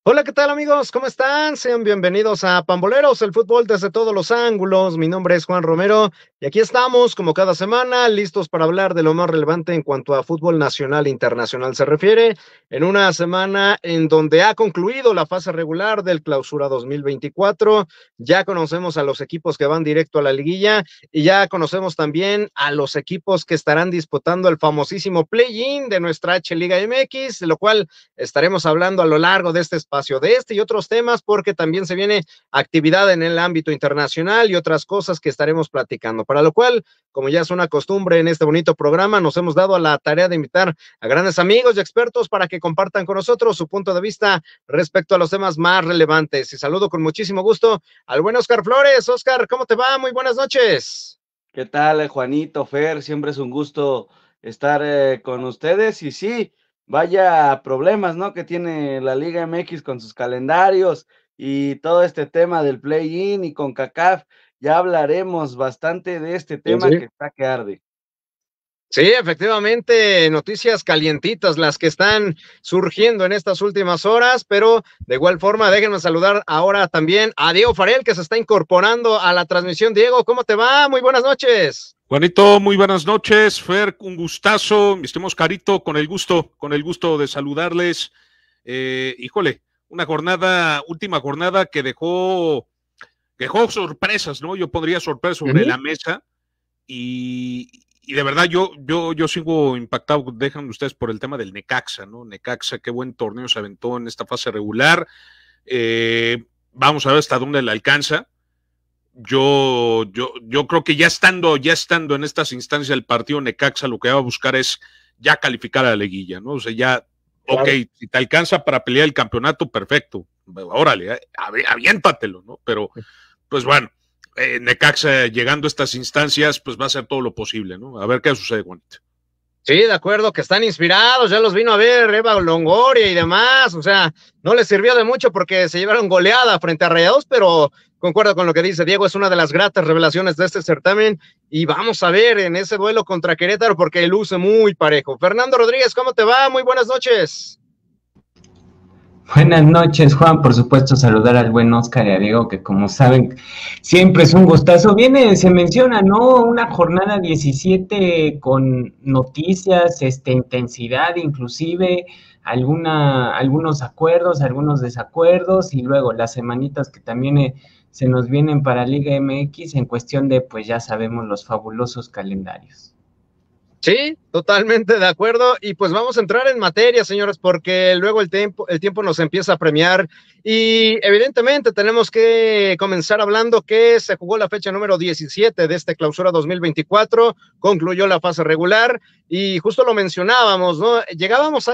Hola, ¿qué tal amigos? ¿Cómo están? Sean bienvenidos a Pamboleros, el fútbol desde todos los ángulos. Mi nombre es Juan Romero y aquí estamos, como cada semana, listos para hablar de lo más relevante en cuanto a fútbol nacional e internacional se refiere, en una semana en donde ha concluido la fase regular del Clausura 2024. Ya conocemos a los equipos que van directo a la liguilla y ya conocemos también a los equipos que estarán disputando el famosísimo play-in de nuestra H Liga MX, de lo cual estaremos hablando a lo largo de este espacio, de este y otros temas, porque también se viene actividad en el ámbito internacional y otras cosas que estaremos platicando, para lo cual, como ya es una costumbre en este bonito programa, nos hemos dado a la tarea de invitar a grandes amigos y expertos para que compartan con nosotros su punto de vista respecto a los temas más relevantes. Y saludo con muchísimo gusto al buen Oscar Flores. Oscar, ¿cómo te va? Muy buenas noches. ¿Qué tal, Juanito, Fer? Siempre es un gusto estar con ustedes. Y sí, vaya problemas, ¿no? Que tiene la Liga MX con sus calendarios y todo este tema del play-in y con CONCACAF. Ya hablaremos bastante de este Sí, tema sí. que está que arde. Sí, efectivamente, noticias calientitas las que están surgiendo en estas últimas horas, pero de igual forma déjenme saludar ahora también a Diego Farel, que se está incorporando a la transmisión. Diego, ¿cómo te va? Muy buenas noches. Juanito, muy buenas noches. Fer, un gustazo. Mi estimado Oscarito, con el gusto de saludarles. Híjole, última jornada que dejó sorpresas, ¿no? Yo pondría sorpresas sobre la mesa y de verdad yo sigo impactado, dejan ustedes por el tema del Necaxa, ¿no? Necaxa, qué buen torneo se aventó en esta fase regular. Vamos a ver hasta dónde le alcanza. Yo creo que ya estando en estas instancias del partido, Necaxa lo que va a buscar es ya calificar a la liguilla, ¿no? O sea, ya, ok, Claro. si te alcanza para pelear el campeonato, perfecto, órale, aviéntatelo, ¿no? Pero, pues bueno, Necaxa llegando a estas instancias, pues va a hacer todo lo posible, ¿no? A ver qué sucede, Juanito. Sí, de acuerdo, que están inspirados, ya los vino a ver Eva Longoria y demás, o sea, no les sirvió de mucho porque se llevaron goleada frente a Rayados, pero concuerdo con lo que dice Diego, es una de las gratas revelaciones de este certamen y vamos a ver en ese duelo contra Querétaro porque luce muy parejo. Fernando Rodríguez, ¿cómo te va? Muy buenas noches. Buenas noches, Juan. Por supuesto, saludar al buen Oscar y a Diego, que como saben, siempre es un gustazo. Se menciona, ¿no? Una jornada 17 con noticias, intensidad, inclusive algunos acuerdos, algunos desacuerdos, y luego las semanitas que también se nos vienen para Liga MX en cuestión de, pues ya sabemos, los fabulosos calendarios. Sí, totalmente de acuerdo. Y pues vamos a entrar en materia, señores, porque luego el tiempo nos empieza a premiar y evidentemente tenemos que comenzar hablando que se jugó la fecha número 17 de este clausura 2024, concluyó la fase regular y justo lo mencionábamos, ¿no? Llegábamos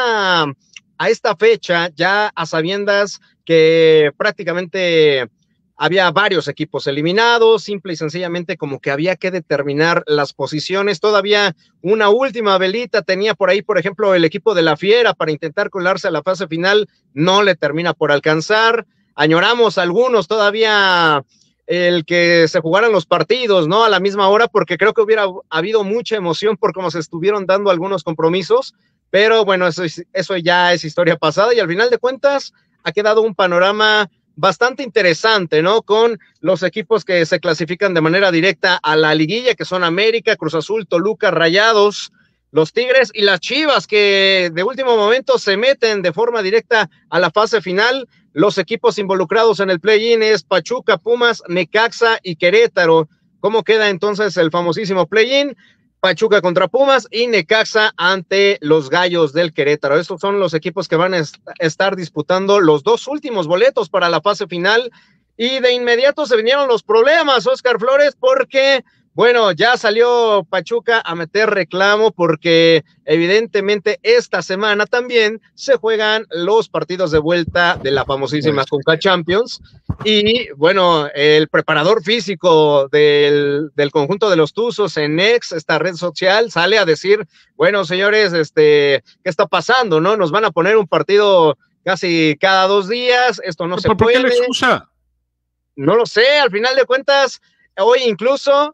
a esta fecha ya a sabiendas que prácticamente había varios equipos eliminados, simple y sencillamente como que había que determinar las posiciones. Todavía una última velita tenía por ahí, por ejemplo, el equipo de la Fiera para intentar colarse a la fase final, no le termina por alcanzar. Añoramos algunos todavía el que se jugaran los partidos, ¿no? A la misma hora, porque creo que hubiera habido mucha emoción por cómo se estuvieron dando algunos compromisos, pero bueno, eso ya es historia pasada y al final de cuentas ha quedado un panorama bastante interesante, ¿no? Con los equipos que se clasifican de manera directa a la liguilla, que son América, Cruz Azul, Toluca, Rayados, los Tigres y las Chivas, que de último momento se meten de forma directa a la fase final. Los equipos involucrados en el play-in es Pachuca, Pumas, Necaxa y Querétaro. ¿Cómo queda entonces el famosísimo play-in? Pachuca contra Pumas y Necaxa ante los Gallos del Querétaro. Estos son los equipos que van a estar disputando los dos últimos boletos para la fase final y de inmediato se vinieron los problemas, Oscar Flores, porque bueno, ya salió Pachuca a meter reclamo porque evidentemente esta semana también se juegan los partidos de vuelta de la famosísima Conca Champions y bueno, el preparador físico del conjunto de los Tuzos en X, esta red social, sale a decir, bueno, señores, ¿qué está pasando? ¿No? Nos van a poner un partido casi cada 2 días, esto no se ¿Por qué la puede. excusa? No lo sé, al final de cuentas, hoy incluso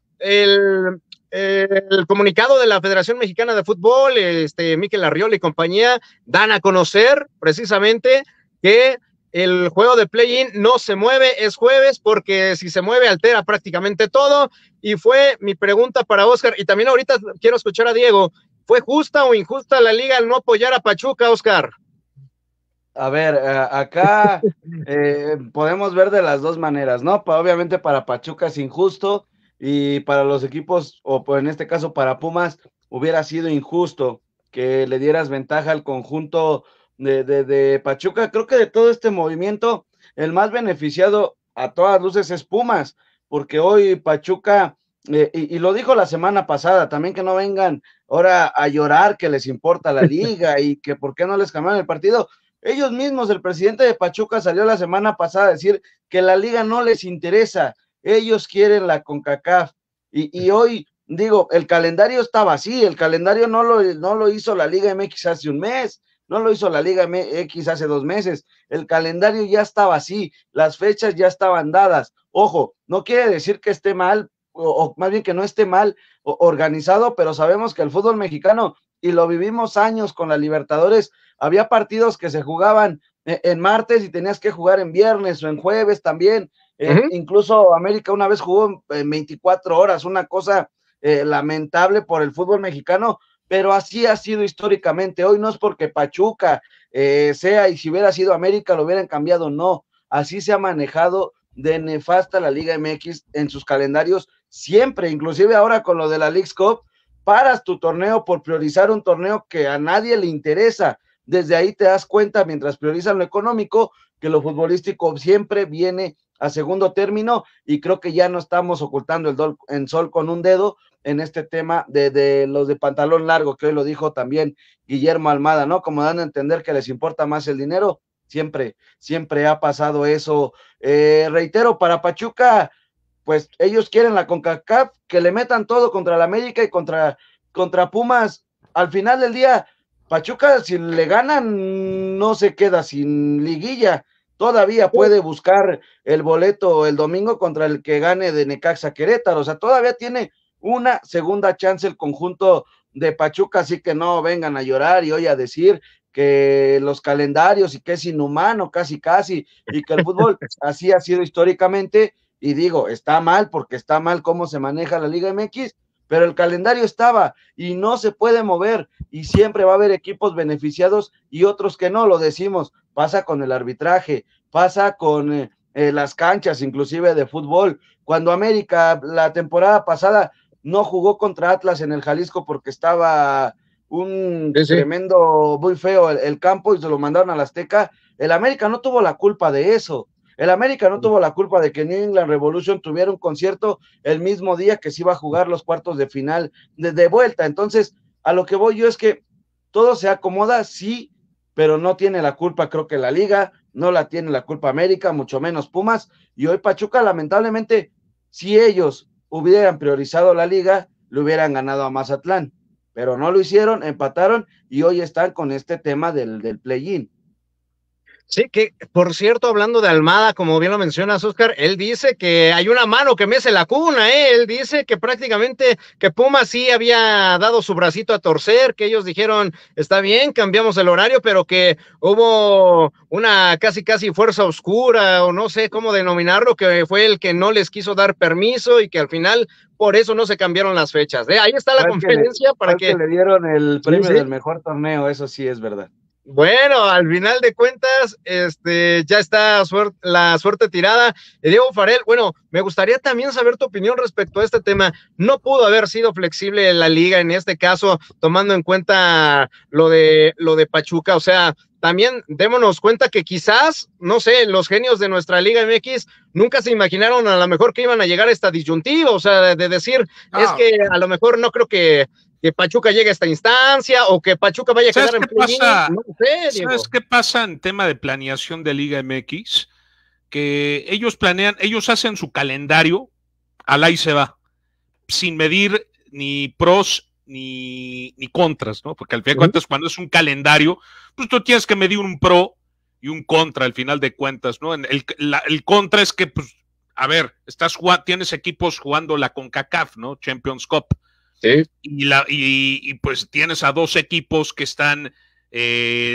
el comunicado de la Federación Mexicana de Fútbol, Mikel Arriola y compañía, dan a conocer precisamente que el juego de play-in no se mueve, es jueves, porque si se mueve altera prácticamente todo. Y fue mi pregunta para Oscar, y también ahorita quiero escuchar a Diego, ¿fue justa o injusta la liga al no apoyar a Pachuca, Oscar? A ver, acá podemos ver de las dos maneras, ¿no? Obviamente para Pachuca es injusto y para los equipos, o en este caso para Pumas, hubiera sido injusto que le dieras ventaja al conjunto de Pachuca. Creo que de todo este movimiento, el más beneficiado a todas luces es Pumas, porque hoy Pachuca, y lo dijo la semana pasada, también que no vengan ahora a llorar que les importa la liga y que por qué no les cambiaron el partido. Ellos mismos, el presidente de Pachuca salió la semana pasada a decir que la liga no les interesa, ellos quieren la CONCACAF. Y hoy, digo, el calendario estaba así, el calendario no lo hizo la Liga MX hace un mes, no lo hizo la Liga MX hace 2 meses, el calendario ya estaba así, las fechas ya estaban dadas. Ojo, no quiere decir que esté mal, o más bien que no esté mal organizado, pero sabemos que el fútbol mexicano, y lo vivimos años con la Libertadores, había partidos que se jugaban en martes y tenías que jugar en viernes o en jueves también. Incluso América una vez jugó en 24 horas, una cosa lamentable por el fútbol mexicano, pero así ha sido históricamente. Hoy no es porque Pachuca sea, y si hubiera sido América lo hubieran cambiado, no. Así se ha manejado de nefasta la Liga MX en sus calendarios siempre, inclusive ahora con lo de la Leagues Cup, paras tu torneo por priorizar un torneo que a nadie le interesa. Desde ahí te das cuenta, mientras priorizan lo económico, que lo futbolístico siempre viene a segundo término, y creo que ya no estamos ocultando el sol con un dedo en este tema de los de pantalón largo, que hoy lo dijo también Guillermo Almada, ¿no? Como dando a entender que les importa más el dinero, siempre ha pasado eso. Reitero, para Pachuca, pues ellos quieren la CONCACAF, que le metan todo contra la América y contra Pumas. Al final del día, Pachuca, si le ganan, no se queda sin liguilla, todavía puede buscar el boleto el domingo contra el que gane de Necaxa Querétaro, o sea, todavía tiene una segunda chance el conjunto de Pachuca, así que no vengan a llorar y hoy a decir que los calendarios y que es inhumano casi, y que el fútbol así ha sido históricamente. Y digo, está mal porque está mal cómo se maneja la Liga MX, pero el calendario estaba y no se puede mover, y siempre va a haber equipos beneficiados y otros que no, lo decimos, pasa con el arbitraje, pasa con las canchas inclusive de fútbol. Cuando América la temporada pasada no jugó contra Atlas en el Jalisco porque estaba un tremendo, muy feo el campo, y se lo mandaron al Azteca, el América no tuvo la culpa de eso. El América no tuvo la culpa de que New England Revolution tuviera un concierto el mismo día que se iba a jugar los cuartos de final de vuelta. Entonces, a lo que voy yo es que todo se acomoda, sí, pero no tiene la culpa, creo que la Liga, no la tiene la culpa América, mucho menos Pumas, y hoy Pachuca, lamentablemente, si ellos hubieran priorizado la Liga, le hubieran ganado a Mazatlán, pero no lo hicieron, empataron, y hoy están con este tema del play-in. Sí, que por cierto, hablando de Almada, como bien lo mencionas, Oscar, él dice que hay una mano que mece la cuna, él dice que prácticamente que Pumas sí había dado su bracito a torcer, que ellos dijeron, está bien, cambiamos el horario, pero que hubo una casi fuerza oscura, o no sé cómo denominarlo, que fue el que no les quiso dar permiso y que al final por eso no se cambian las fechas. Ahí está la conferencia para que le dieron el premio del mejor torneo, eso sí es verdad. Bueno, al final de cuentas, ya está la suerte tirada. Diego Farel, bueno, me gustaría también saber tu opinión respecto a este tema. No pudo haber sido flexible la liga en este caso, tomando en cuenta lo de Pachuca. O sea, también démonos cuenta que quizás, no sé, los genios de nuestra Liga MX nunca se imaginaron a lo mejor que iban a llegar a esta disyuntiva, o sea, de decir, es que a lo mejor no creo que Pachuca llegue a esta instancia o que Pachuca vaya a quedar en play-in. No sé, ¿sabes qué pasa en tema de planeación de Liga MX? Que ellos planean, ellos hacen su calendario, al ahí se va, sin medir ni pros ni contras, ¿no? Porque al final de cuentas, cuando es un calendario, pues tú tienes que medir un pro y un contra al final de cuentas, ¿no? El contra es que, pues, a ver, tienes equipos jugando la CONCACAF, ¿no? Champions Cup. Sí. Y pues tienes a 2 equipos que están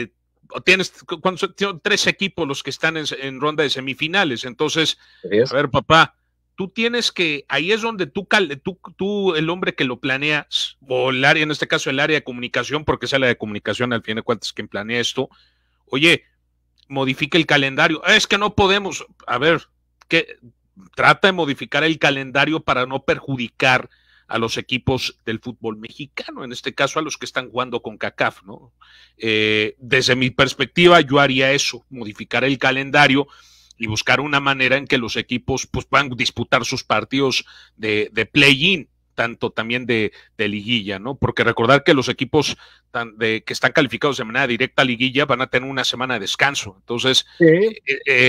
cuando son 3 equipos los que están en ronda de semifinales, entonces, ¿Ves? a ver, papá, tú tienes que, ahí es donde tú, el hombre que lo planeas, o el área, en este caso el área de comunicación, porque es la de comunicación al fin de cuentas quien planea esto, oye, modifica el calendario, es que no podemos, a ver, que trata de modificar el calendario para no perjudicar a los equipos del fútbol mexicano, en este caso a los que están jugando con CONCACAF, ¿no? Desde mi perspectiva, yo haría eso, modificar el calendario y buscar una manera en que los equipos pues, puedan disputar sus partidos de play-in, tanto también de liguilla, ¿no? Porque recordar que los equipos que están calificados de manera directa a liguilla van a tener una semana de descanso. Entonces, Sí.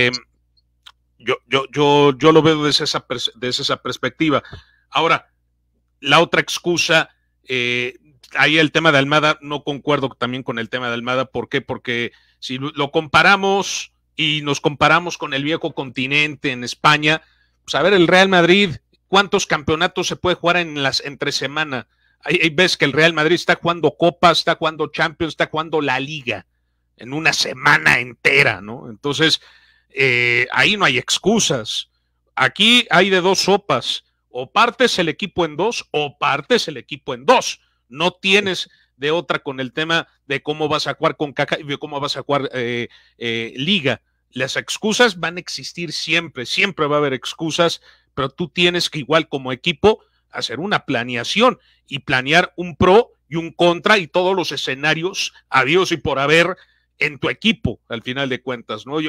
yo lo veo desde esa perspectiva. Ahora, la otra excusa, ahí el tema de Almada, no concuerdo también con el tema de Almada. ¿Por qué? Porque si lo comparamos y nos comparamos con el viejo continente en España, pues a ver, el Real Madrid, ¿cuántos campeonatos se puede jugar entre semana? Ahí ves que el Real Madrid está jugando Copas, está jugando Champions, está jugando la Liga en una semana entera, ¿no? Entonces, ahí no hay excusas. Aquí hay de 2 sopas. O partes el equipo en 2 o partes el equipo en 2. No tienes de otra con el tema de cómo vas a jugar con CONCACAF y de cómo vas a jugar Liga. Las excusas van a existir siempre, siempre va a haber excusas, pero tú tienes que igual como equipo hacer una planeación y planear un pro y un contra y todos los escenarios habidos y por haber en tu equipo, al final de cuentas, ¿no?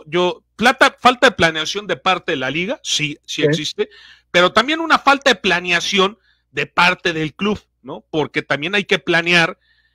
Falta de planeación de parte de la liga, sí existe, pero también una falta de planeación de parte del club, ¿no? Porque también hay que planear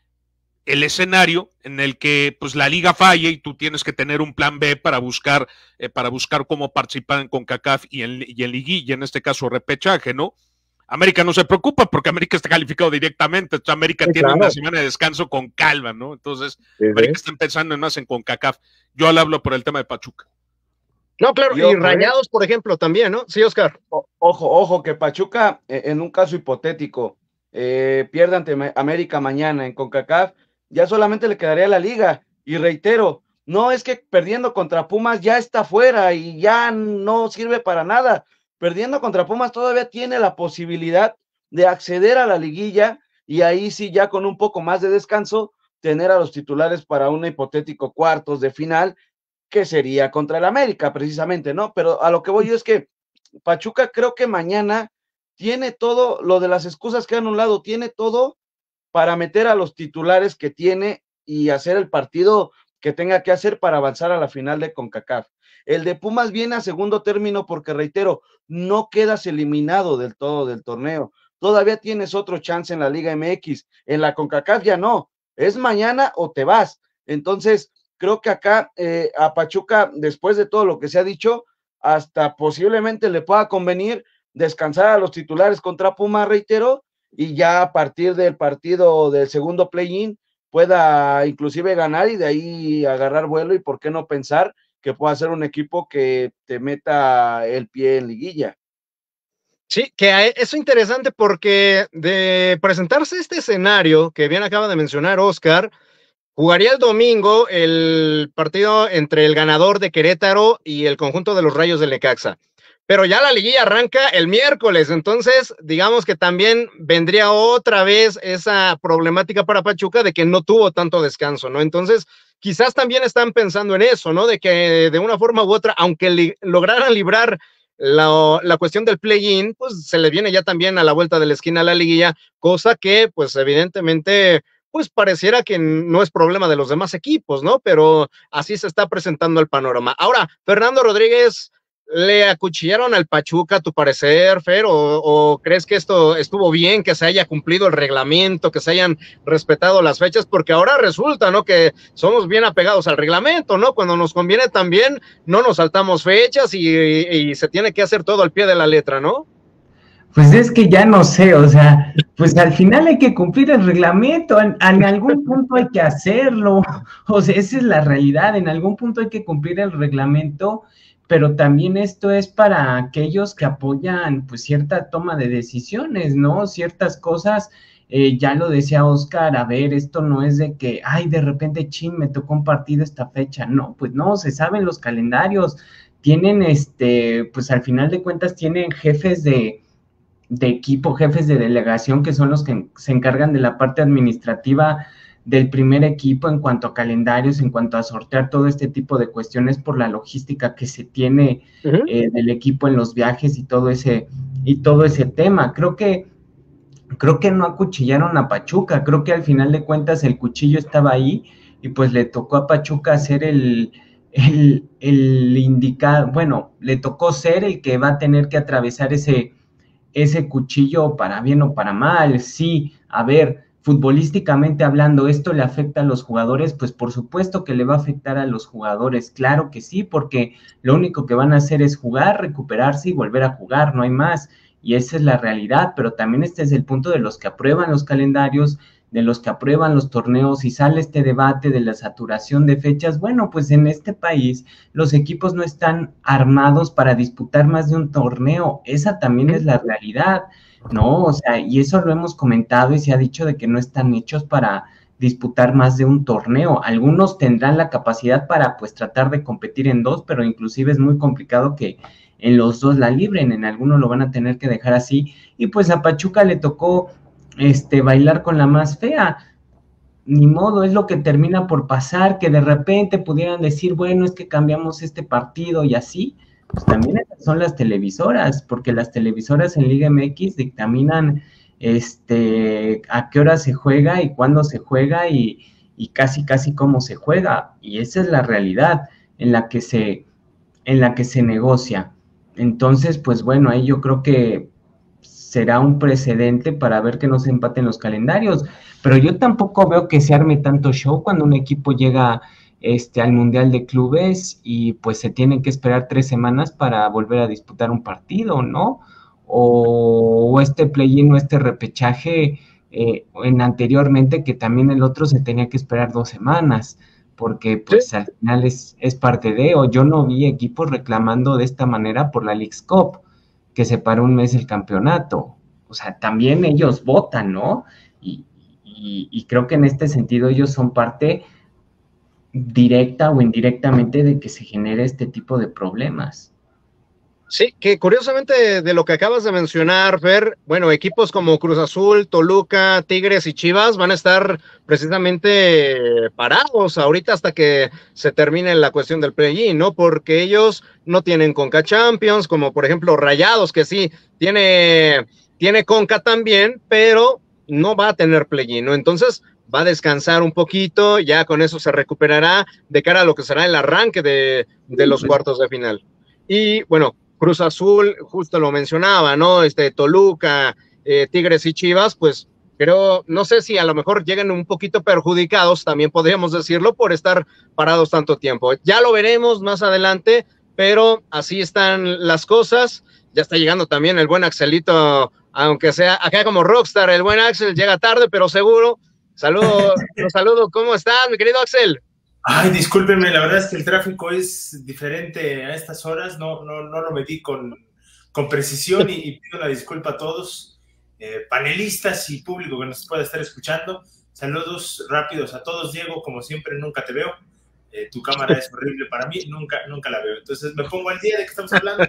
el escenario en el que pues la liga falle y tú tienes que tener un plan B para buscar cómo participar en CONCACAF y en liguilla, en este caso repechaje, ¿no? América no se preocupa porque América está calificado directamente, entonces América tiene una semana de descanso con calma, ¿no? Entonces América está pensando más en CONCACAF. Yo le hablo por el tema de Pachuca. No, claro, y Rayados, por ejemplo, también, ¿no? Sí, Oscar. Ojo, que Pachuca, en un caso hipotético, pierda ante América mañana en CONCACAF, ya solamente le quedaría la liga. Y reitero, no es que perdiendo contra Pumas ya está fuera y ya no sirve para nada. Perdiendo contra Pumas todavía tiene la posibilidad de acceder a la liguilla y ahí sí ya con un poco más de descanso tener a los titulares para un hipotético cuartos de final que sería contra el América precisamente, ¿no? Pero a lo que voy yo es que Pachuca creo que mañana tiene todo, lo de las excusas que han anulado, tiene todo para meter a los titulares que tiene y hacer el partido que tenga que hacer para avanzar a la final de CONCACAF. El de Pumas viene a segundo término porque, reitero, no quedas eliminado del todo del torneo. Todavía tienes otro chance en la Liga MX. En la CONCACAF ya no. Es mañana o te vas. Entonces, creo que acá a Pachuca, después de todo lo que se ha dicho, hasta posiblemente le pueda convenir descansar a los titulares contra Pumas, reitero, y ya a partir del partido del segundo play-in pueda inclusive ganar y de ahí agarrar vuelo y por qué no pensar que pueda ser un equipo que te meta el pie en liguilla. Sí, que eso es interesante porque de presentarse este escenario que bien acaba de mencionar Oscar, jugaría el domingo el partido entre el ganador de Querétaro y el conjunto de los Rayos del Necaxa. Pero ya la liguilla arranca el miércoles, entonces digamos que también vendría otra vez esa problemática para Pachuca de que no tuvo tanto descanso, ¿no? Entonces quizás también están pensando en eso, ¿no? De que de una forma u otra, aunque lograran librar la cuestión del play-in, pues se le viene ya también a la vuelta de la esquina a la liguilla, cosa que pues evidentemente pues pareciera que no es problema de los demás equipos, ¿no? Pero así se está presentando el panorama. Ahora, Fernando Rodríguez, ¿le acuchillaron al Pachuca, a tu parecer, Fer? ¿O crees que esto estuvo bien, que se haya cumplido el reglamento, que se hayan respetado las fechas? Porque ahora resulta, ¿no? Que somos bien apegados al reglamento, ¿no? Cuando nos conviene también, no nos saltamos fechas y se tiene que hacer todo al pie de la letra, ¿no? Pues es que ya no sé, o sea, pues al final hay que cumplir el reglamento, en algún punto hay que hacerlo, o sea, esa es la realidad, en algún punto hay que cumplir el reglamento, pero también esto es para aquellos que apoyan pues cierta toma de decisiones, ¿no? Ciertas cosas Ya lo decía Oscar, a ver, esto no es de que, ay, de repente, chin, me tocó un partido esta fecha. No, pues no, se saben los calendarios. Tienen, pues al final de cuentas, tienen jefes de equipo, jefes de delegación, que son los que se encargan de la parte administrativa del primer equipo en cuanto a calendarios, en cuanto a sortear todo este tipo de cuestiones por la logística que se tiene del equipo en los viajes y todo ese tema. Creo que no acuchillaron a Pachuca, creo que al final de cuentas el cuchillo estaba ahí y pues le tocó a Pachuca hacer el indicado, bueno, le tocó ser el que va a tener que atravesar ese cuchillo para bien o para mal. Sí, a ver, futbolísticamente hablando, ¿esto le afecta a los jugadores? Pues por supuesto que le va a afectar a los jugadores, claro que sí, porque lo único que van a hacer es jugar, recuperarse y volver a jugar, no hay más, y esa es la realidad, pero también este es el punto de los que aprueban los calendarios, de los que aprueban los torneos, y sale este debate de la saturación de fechas. Bueno, pues en este país los equipos no están armados para disputar más de un torneo, esa también es la realidad, ¿no? O sea, y eso lo hemos comentado y se ha dicho de que no están hechos para disputar más de un torneo. Algunos tendrán la capacidad para, pues, tratar de competir en dos, pero inclusive es muy complicado que en los dos la libren, en algunos lo van a tener que dejar así, y pues a Pachuca le tocó bailar con la más fea. Ni modo, es lo que termina por pasar, que de repente pudieran decir, bueno, es que cambiamos este partido y así, pues también esas son las televisoras, porque las televisoras en Liga MX dictaminan a qué hora se juega y cuándo se juega y casi cómo se juega, y esa es la realidad en la que se negocia. Entonces, pues bueno, ahí yo creo que será un precedente para ver que no se empaten los calendarios, pero yo tampoco veo que se arme tanto show cuando un equipo llega al Mundial de Clubes y pues se tienen que esperar 3 semanas para volver a disputar un partido, ¿no? O este play-in o este repechaje anteriormente, que también el otro se tenía que esperar 2 semanas, porque pues al final es parte de, o yo no vi equipos reclamando de esta manera por la Leagues Cup, que se paró un mes el campeonato. O sea, también ellos votan, ¿no? Y creo que en este sentido ellos son parte directa o indirectamente de que se genere este tipo de problemas. Sí, que curiosamente de lo que acabas de mencionar, Fer, bueno, equipos como Cruz Azul, Toluca, Tigres y Chivas van a estar precisamente parados ahorita hasta que se termine la cuestión del play-in, ¿no? Porque ellos no tienen Conca Champions, como por ejemplo Rayados, que sí tiene Conca también, pero no va a tener play-in, ¿no? Entonces va a descansar un poquito, ya con eso se recuperará de cara a lo que será el arranque de los cuartos de final. Y bueno, Cruz Azul, justo lo mencionaba, ¿no? Toluca, Tigres y Chivas, pues creo, no sé si a lo mejor lleguen un poquito perjudicados, también podríamos decirlo, por estar parados tanto tiempo. Ya lo veremos más adelante, pero así están las cosas. Ya está llegando también el buen Axelito, aunque sea acá como rockstar, el buen Axel llega tarde, pero seguro. Los saludo, ¿cómo estás, mi querido Axel? Ay, discúlpenme, la verdad es que el tráfico es diferente a estas horas, no lo medí con precisión y pido la disculpa a todos, panelistas y público que nos pueda estar escuchando. Saludos rápidos a todos. Diego, como siempre, nunca te veo. Tu cámara es horrible para mí, nunca la veo. Entonces me pongo al día de que estamos hablando.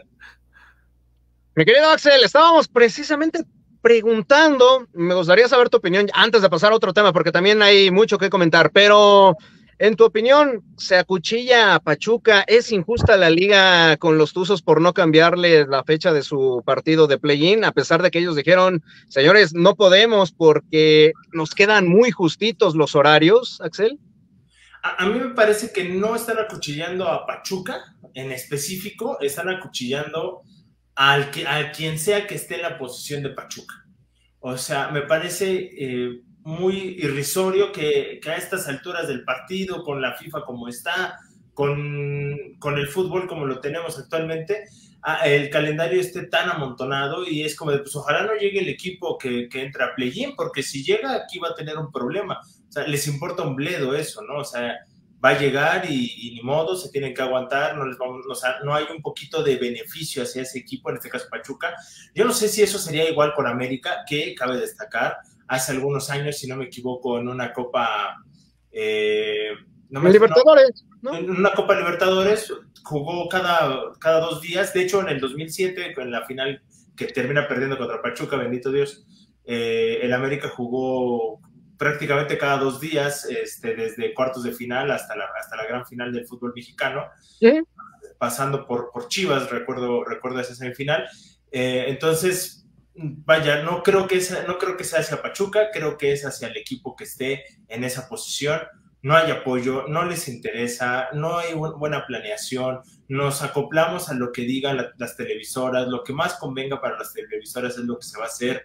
Mi querido Axel, estábamos precisamente preguntando, me gustaría saber tu opinión antes de pasar a otro tema, porque también hay mucho que comentar, pero en tu opinión, ¿se acuchilla a Pachuca? ¿Es injusta la liga con los Tuzos por no cambiarle la fecha de su partido de play-in, a pesar de que ellos dijeron, señores, no podemos porque nos quedan muy justitos los horarios, Axel? A mí me parece que no están acuchillando a Pachuca en específico, están acuchillando a quien sea que esté en la posición de Pachuca. O sea, me parece muy irrisorio que a estas alturas del partido, con la FIFA como está, con el fútbol como lo tenemos actualmente, el calendario esté tan amontonado, y es como de, pues ojalá no llegue el equipo que entra a play-in, porque si llega aquí va a tener un problema. O sea, les importa un bledo eso, ¿no? O sea, va a llegar y ni modo, se tienen que aguantar, o sea, no hay un poquito de beneficio hacia ese equipo, en este caso Pachuca. Yo no sé si eso sería igual con América, que cabe destacar, hace algunos años, si no me equivoco, en una Copa Libertadores, ¿no? En una Copa Libertadores jugó cada 2 días. De hecho, en el 2007, en la final que termina perdiendo contra Pachuca, bendito Dios, el América jugó prácticamente cada 2 días, desde cuartos de final hasta la gran final del fútbol mexicano, ¿sí? Pasando por Chivas, recuerdo esa semifinal. Entonces, vaya, no creo que sea hacia Pachuca, creo que es hacia el equipo que esté en esa posición. No hay apoyo, no les interesa, no hay buena planeación, nos acoplamos a lo que digan las televisoras, lo que más convenga para las televisoras es lo que se va a hacer.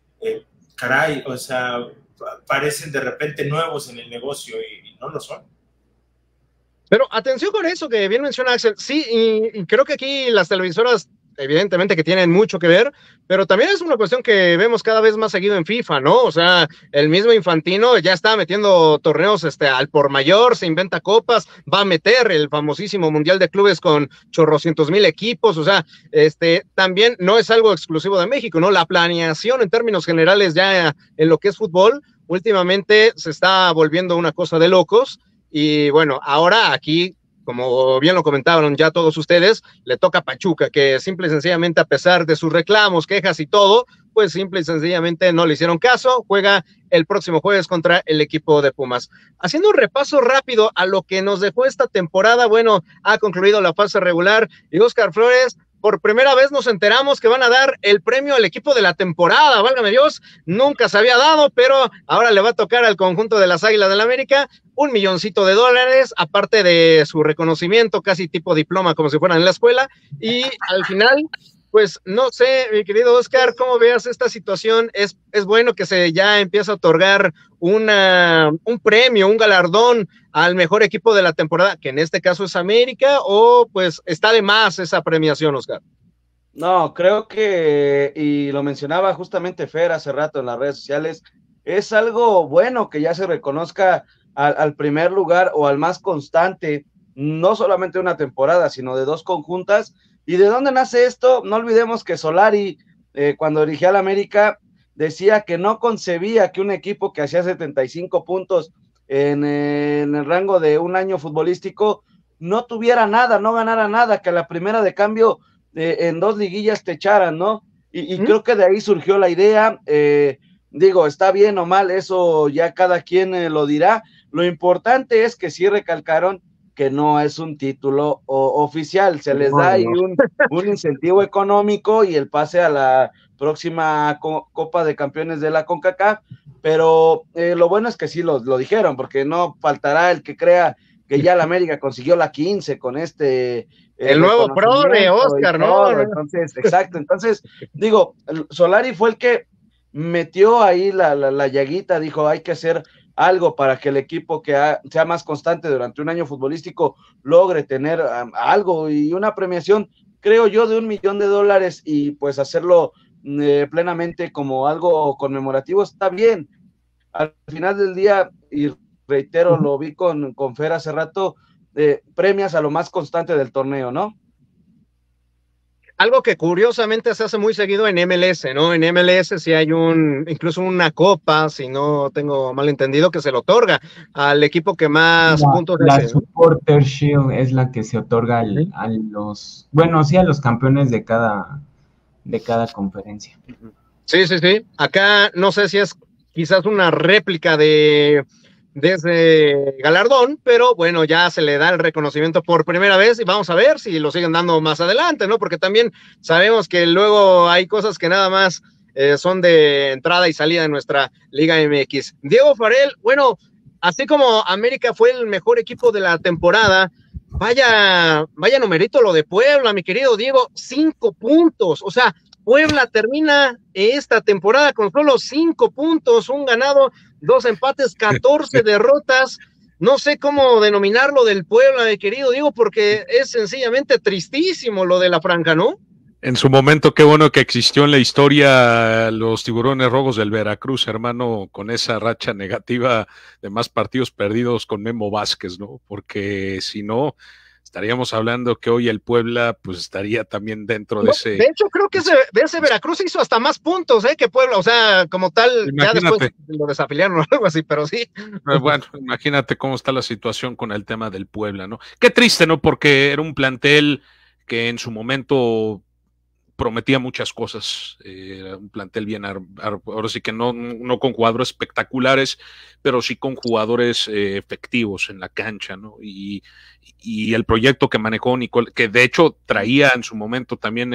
Caray, o sea, parecen de repente nuevos en el negocio y no lo son. Pero atención con eso que bien menciona Axel, sí, y creo que aquí las televisoras evidentemente que tienen mucho que ver, pero también es una cuestión que vemos cada vez más seguido en FIFA, ¿no? O sea, el mismo Infantino ya está metiendo torneos al por mayor, se inventa copas, va a meter el famosísimo Mundial de Clubes con chorrocientos mil equipos, o sea, también no es algo exclusivo de México, ¿no? La planeación en términos generales ya en lo que es fútbol, últimamente se está volviendo una cosa de locos, y bueno, ahora aquí, como bien lo comentaron ya todos ustedes, le toca a Pachuca, que simple y sencillamente, a pesar de sus reclamos, quejas y todo, pues simple y sencillamente no le hicieron caso, juega el próximo jueves contra el equipo de Pumas. Haciendo un repaso rápido a lo que nos dejó esta temporada, bueno, ha concluido la fase regular, y Óscar Flores, por primera vez nos enteramos que van a dar el premio al equipo de la temporada, válgame Dios, nunca se había dado, pero ahora le va a tocar al conjunto de las Águilas del la América $1 milloncito, aparte de su reconocimiento, casi tipo diploma, como si fueran en la escuela, y al final, pues no sé, mi querido Óscar, ¿cómo veas esta situación? ¿Es bueno que se ya empiece a otorgar un premio, un galardón al mejor equipo de la temporada, que en este caso es América, o pues está de más esa premiación, Óscar? No, creo que, y lo mencionaba justamente Fer hace rato en las redes sociales, es algo bueno que ya se reconozca al primer lugar o al más constante, no solamente una temporada, sino de 2 conjuntas. ¿Y de dónde nace esto? No olvidemos que Solari, cuando dirigía al América, decía que no concebía que un equipo que hacía 75 puntos en el rango de un año futbolístico no tuviera nada, no ganara nada, que a la primera de cambio en 2 liguillas te echaran, ¿no? Y creo que de ahí surgió la idea. Digo, está bien o mal, eso ya cada quien lo dirá. Lo importante es que sí recalcaron que no es un título oficial, se les da ahí un incentivo económico y el pase a la próxima Copa de Campeones de la CONCACAF, pero lo bueno es que sí lo dijeron, porque no faltará el que crea que ya la América consiguió la 15 con el nuevo pro de Óscar, ¿no? Entonces, exacto, entonces, digo, Solari fue el que metió ahí la llaguita, dijo, hay que hacer algo para que el equipo que sea más constante durante un año futbolístico logre tener algo y una premiación, creo yo, de $1 millón y pues hacerlo plenamente como algo conmemorativo, está bien. Al final del día, y reitero, lo vi con Fer hace rato, premias a lo más constante del torneo, ¿no? Algo que curiosamente se hace muy seguido en MLS, ¿no? En MLS sí hay incluso una copa, si no tengo mal entendido, que se le otorga al equipo que más puntos hace. La Supporter Shield es la que se otorga a los campeones de cada conferencia. Sí. Acá no sé si es quizás una réplica de ese galardón, pero bueno, ya se le da el reconocimiento por primera vez y vamos a ver si lo siguen dando más adelante, ¿no? Porque también sabemos que luego hay cosas que nada más son de entrada y salida de nuestra Liga MX. Diego Farel, bueno, así como América fue el mejor equipo de la temporada, vaya numerito lo de Puebla, mi querido Diego, 5 puntos, o sea, Puebla termina esta temporada con solo 5 puntos, un ganado, 2 empates, 14 derrotas. No sé cómo denominarlo del Puebla, mi querido Diego, porque es sencillamente tristísimo lo de la franja, ¿no? En su momento, qué bueno que existió en la historia los Tiburones Rojos del Veracruz, hermano, con esa racha negativa de más partidos perdidos con Memo Vázquez, ¿no? Porque si no, estaríamos hablando que hoy el Puebla pues estaría también dentro de ese... De hecho, creo que ese Veracruz hizo hasta más puntos que Puebla, o sea, como tal, Imagínate. ya después lo desafiliaron o algo así, pero sí. Bueno, imagínate cómo está la situación con el tema del Puebla, ¿no? Qué triste, ¿no? Porque era un plantel que en su momento prometía muchas cosas, era un plantel bien, ahora sí que no con jugadores espectaculares, pero sí con jugadores efectivos en la cancha, ¿no? Y el proyecto que manejó Nicole, que de hecho traía en su momento también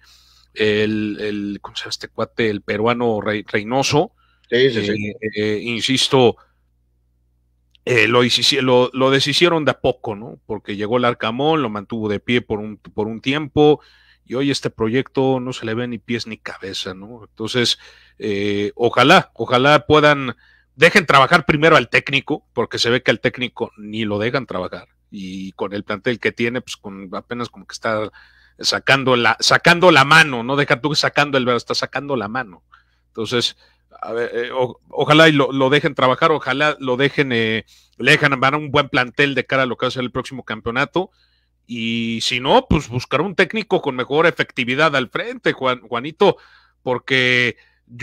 ¿cómo se llama este cuate? El peruano Reynoso, Sí. insisto, lo deshicieron de a poco, ¿no? Porque llegó el Arcamón, lo mantuvo de pie por un tiempo, y hoy este proyecto no se le ve ni pies ni cabeza, ¿no? Entonces, ojalá dejen trabajar primero al técnico, porque se ve que al técnico ni lo dejan trabajar, y con el plantel que tiene, pues apenas como que está sacando la mano, no deja tú sacando el verbo, está sacando la mano. Entonces, a ver, ojalá y lo dejen trabajar, ojalá le dejen armar un buen plantel de cara a lo que va a ser el próximo campeonato, y si no, pues buscar un técnico con mejor efectividad al frente, Juanito, porque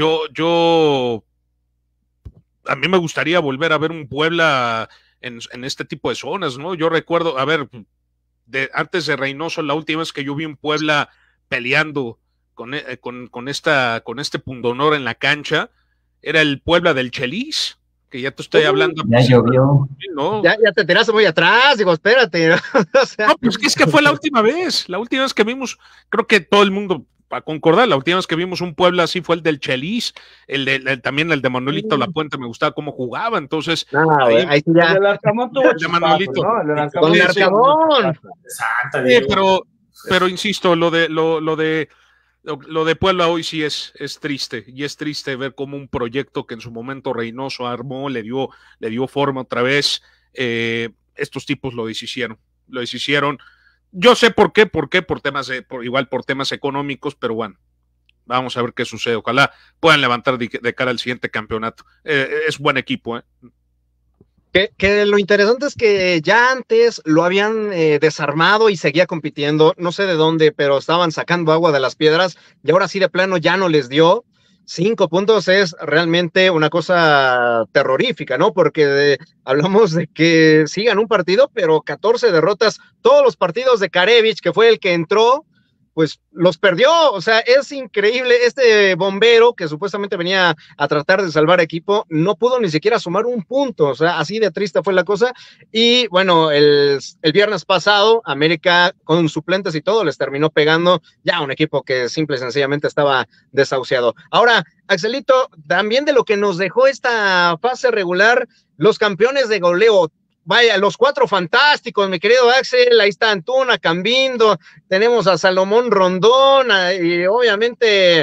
a mí me gustaría volver a ver un Puebla en este tipo de zonas, ¿no? Yo recuerdo, a ver, antes de Reynoso, la última vez que yo vi un Puebla peleando con este pundonor en la cancha, era el Puebla del Chelis, que ya te estoy hablando. Ya llovió. ¿No? Ya te tiraste muy atrás, digo, espérate. O sea, no, pues es que fue la última vez que vimos, creo que todo el mundo va a concordar, la última vez que vimos un Puebla así fue el del Chelis, también el de Manuelito Lapuente, me gustaba cómo jugaba, entonces... ahí sí ya. El Arcamón tuvo de Manuelito, ¿no? El Arcamón. Pero insisto, lo de Puebla hoy sí es triste, y es triste ver cómo un proyecto que en su momento Reynoso armó, le dio forma otra vez, estos tipos lo deshicieron. Yo sé por qué, por temas por temas económicos, pero bueno, vamos a ver qué sucede. Ojalá puedan levantar de cara al siguiente campeonato. Es buen equipo, Que lo interesante es que ya antes lo habían desarmado y seguía compitiendo, no sé de dónde, pero estaban sacando agua de las piedras, y ahora sí de plano ya no les dio. 5 puntos es realmente una cosa terrorífica, ¿no? Porque hablamos de que sí ganó un partido, pero 14 derrotas, todos los partidos de Karevich, que fue el que entró, pues los perdió. O sea, es increíble. Este bombero que supuestamente venía a tratar de salvar equipo, no pudo ni siquiera sumar un punto. O sea, así de triste fue la cosa. Y bueno, el viernes pasado, América con suplentes y todo, les terminó pegando ya un equipo que simple y sencillamente estaba desahuciado. Ahora, Axelito, también de lo que nos dejó esta fase regular, los campeones de goleo. Vaya, los 4 fantásticos, mi querido Axel, ahí está Antuna, Cambindo, tenemos a Salomón Rondón, y obviamente,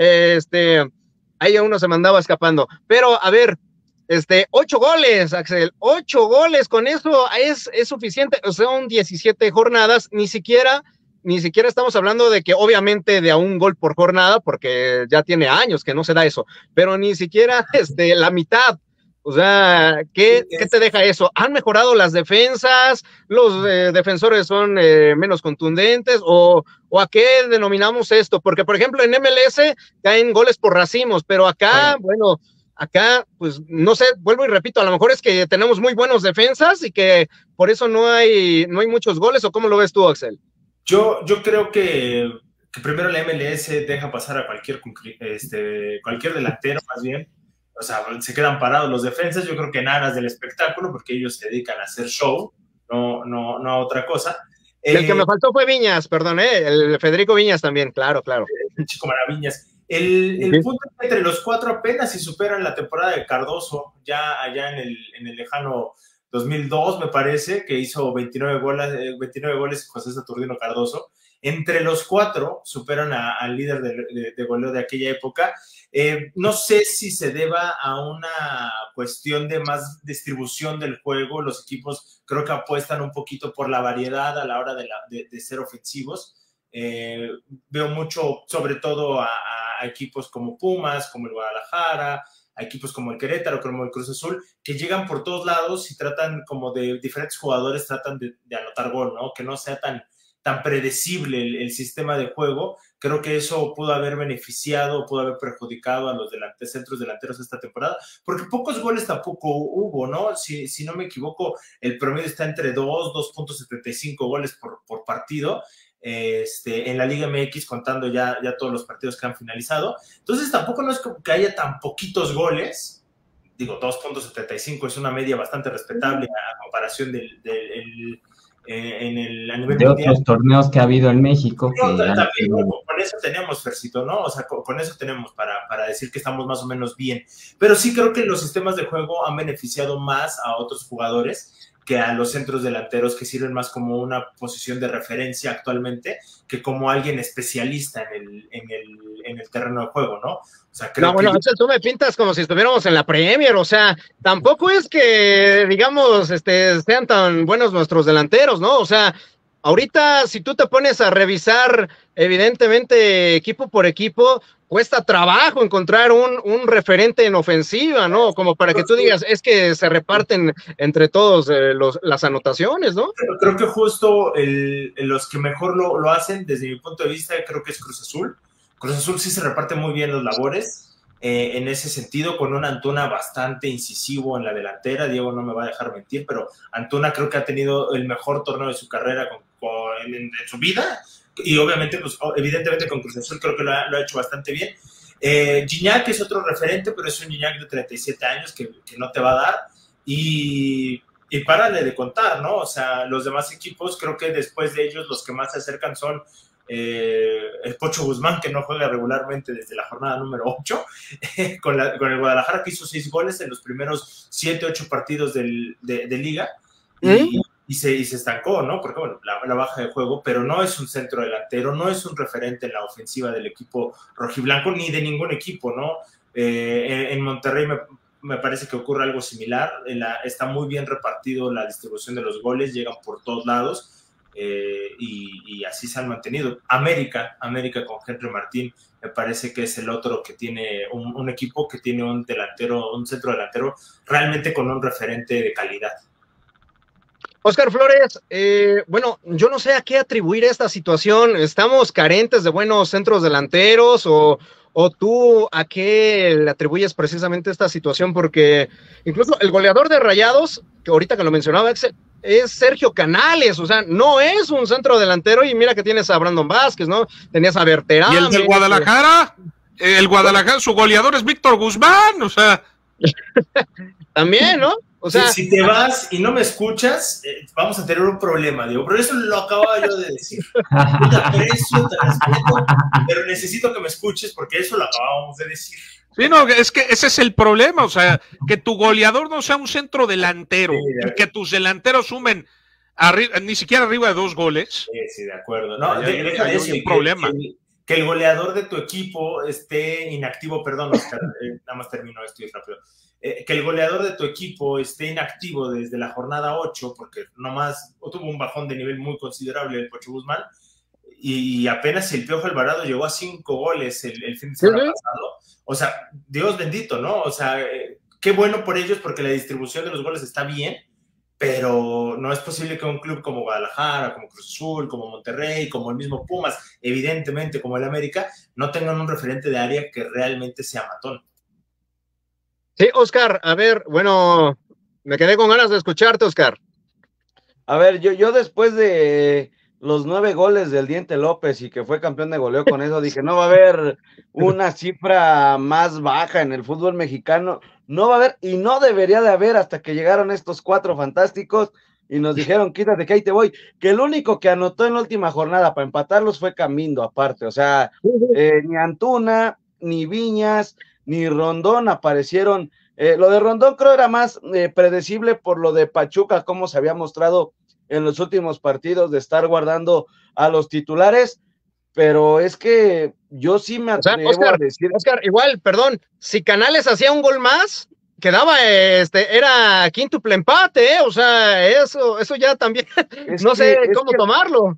ahí uno se me andaba escapando, pero a ver, 8 goles, Axel, 8 goles, con eso es suficiente, o sea, son 17 jornadas, ni siquiera estamos hablando de que obviamente de a un gol por jornada, porque ya tiene años que no se da eso, pero ni siquiera la mitad. O sea, ¿qué te deja eso? ¿Han mejorado las defensas? ¿Los defensores son menos contundentes? ¿O a qué denominamos esto? Porque, por ejemplo, en MLS caen goles por racimos, pero acá, bueno, pues no sé, vuelvo y repito, a lo mejor es que tenemos muy buenos defensas y que por eso no hay muchos goles, ¿o cómo lo ves tú, Axel? Yo creo que primero la MLS deja pasar a cualquier delantero, más bien. O sea, se quedan parados los defensas, yo creo que en aras del espectáculo, porque ellos se dedican a hacer show, no a otra cosa. El que me faltó fue Viñas, perdón, el Federico Viñas también, claro. El Chico Maravillas. El punto es que entre los 4 apenas si superan la temporada de Cardoso, ya allá en el lejano 2002, me parece, que hizo 29 goles José Saturnino Cardoso. Entre los 4 superan al líder de goleo de aquella época. No sé si se deba a una cuestión de más distribución del juego. Los equipos creo que apuestan un poquito por la variedad a la hora de ser ofensivos. Veo mucho, sobre todo a equipos como Pumas, como el Guadalajara, a equipos como el Querétaro, como el Cruz Azul, que llegan por todos lados y tratan como de diferentes jugadores, tratan de anotar gol, ¿no? Que no sea tan predecible el sistema de juego. Creo que eso pudo haber beneficiado, pudo haber perjudicado a los centros delanteros esta temporada, porque pocos goles tampoco hubo, ¿no? Si no me equivoco, el promedio está entre 2.75 goles por partido, en la Liga MX, contando ya todos los partidos que han finalizado. Entonces tampoco no es como que haya tan poquitos goles. Digo, 2.75 es una media bastante respetable a comparación a nivel de mundial. Otros torneos que ha habido en México. No, también, con eso tenemos, Fercito, ¿no? O sea, con eso tenemos para decir que estamos más o menos bien. Pero sí creo que los sistemas de juego han beneficiado más a otros jugadores que a los centros delanteros, que sirven más como una posición de referencia actualmente que como alguien especialista en el terreno de juego, ¿no? O sea, creo bueno, que... tú me pintas como si estuviéramos en la Premier, o sea, tampoco es que, digamos, sean tan buenos nuestros delanteros, ¿no? O sea, ahorita si tú te pones a revisar, evidentemente, equipo por equipo, cuesta trabajo encontrar un referente en ofensiva, ¿no? Como para que tú digas, es que se reparten entre todos las anotaciones, ¿no? Creo que justo los que mejor lo hacen, desde mi punto de vista, creo que es Cruz Azul. Cruz Azul sí se reparte muy bien los labores, en ese sentido, con un Antuna bastante incisivo en la delantera. Diego no me va a dejar mentir, pero Antuna creo que ha tenido el mejor torneo de su carrera en su vida, y obviamente, pues, evidentemente con Cruz Azul creo que lo ha hecho bastante bien. Gignac es otro referente, pero es un Gignac de 37 años que no te va a dar, y párale de contar, ¿no? O sea, los demás equipos, creo que después de ellos los que más se acercan son el Pocho Guzmán, que no juega regularmente desde la jornada número 8, con el Guadalajara, que hizo 6 goles en los primeros 7-8 partidos de liga, y se estancó, ¿no? Porque, bueno, la baja de juego, pero no es un centro delantero, no es un referente en la ofensiva del equipo rojiblanco, ni de ningún equipo, ¿no? En Monterrey me parece que ocurre algo similar. Está muy bien repartido la distribución de los goles, llegan por todos lados, y así se han mantenido. América con Henry Martín, me parece que es el otro que tiene un equipo que tiene un centro delantero realmente con un referente de calidad. Óscar Flores, bueno, yo no sé a qué atribuir esta situación. ¿Estamos carentes de buenos centros delanteros o tú a qué le atribuyes precisamente esta situación? Porque incluso el goleador de Rayados, que ahorita que lo mencionaba, es Sergio Canales, o sea, no es un centro delantero, y mira que tienes a Brandon Vázquez, ¿no? Tenías a Berterame. ¿Y el del Guadalajara? El Guadalajara, su goleador es Víctor Guzmán, o sea... También, ¿no? O sea, si te vas y no me escuchas, vamos a tener un problema, digo, pero eso lo acababa yo de decir. Te aprecio, te respeto, pero necesito que me escuches porque eso lo acabábamos de decir. Sí, no, es que ese es el problema, o sea, que tu goleador no sea un centro delantero, y que tus delanteros sumen ni siquiera arriba de 2 goles. Sí, de acuerdo. No, deja hay un problema. Que el goleador de tu equipo esté inactivo, perdón, Oscar, nada más termino esto y rápido. Que el goleador de tu equipo esté inactivo desde la jornada 8, porque nomás tuvo un bajón de nivel muy considerable el Pocho Guzmán, y apenas el Piojo Alvarado llegó a 5 goles el fin de semana pasado. O sea, Dios bendito, ¿no? O sea, qué bueno por ellos, porque la distribución de los goles está bien, pero no es posible que un club como Guadalajara, como Cruz Azul, como Monterrey, como el mismo Pumas, evidentemente como el América, no tengan un referente de área que realmente sea matón. Sí, Óscar, a ver, bueno, me quedé con ganas de escucharte, Óscar. A ver, yo después de los 9 goles del Diente López y que fue campeón de goleo con eso, dije, no va a haber una cifra más baja en el fútbol mexicano, no va a haber, y no debería de haber, hasta que llegaron estos 4 fantásticos y nos dijeron, quítate que ahí te voy, que el único que anotó en la última jornada para empatarlos fue Camindo, aparte, o sea, ni Antuna, ni Viñas, ni Rondón aparecieron. Lo de Rondón creo era más predecible por lo de Pachuca, cómo se había mostrado en los últimos partidos de estar guardando a los titulares, pero es que yo sí me atrevo a decir... Óscar, igual, perdón, si Canales hacía un gol más, quedaba, era quíntuple empate, o sea, eso ya también, no sé cómo tomarlo.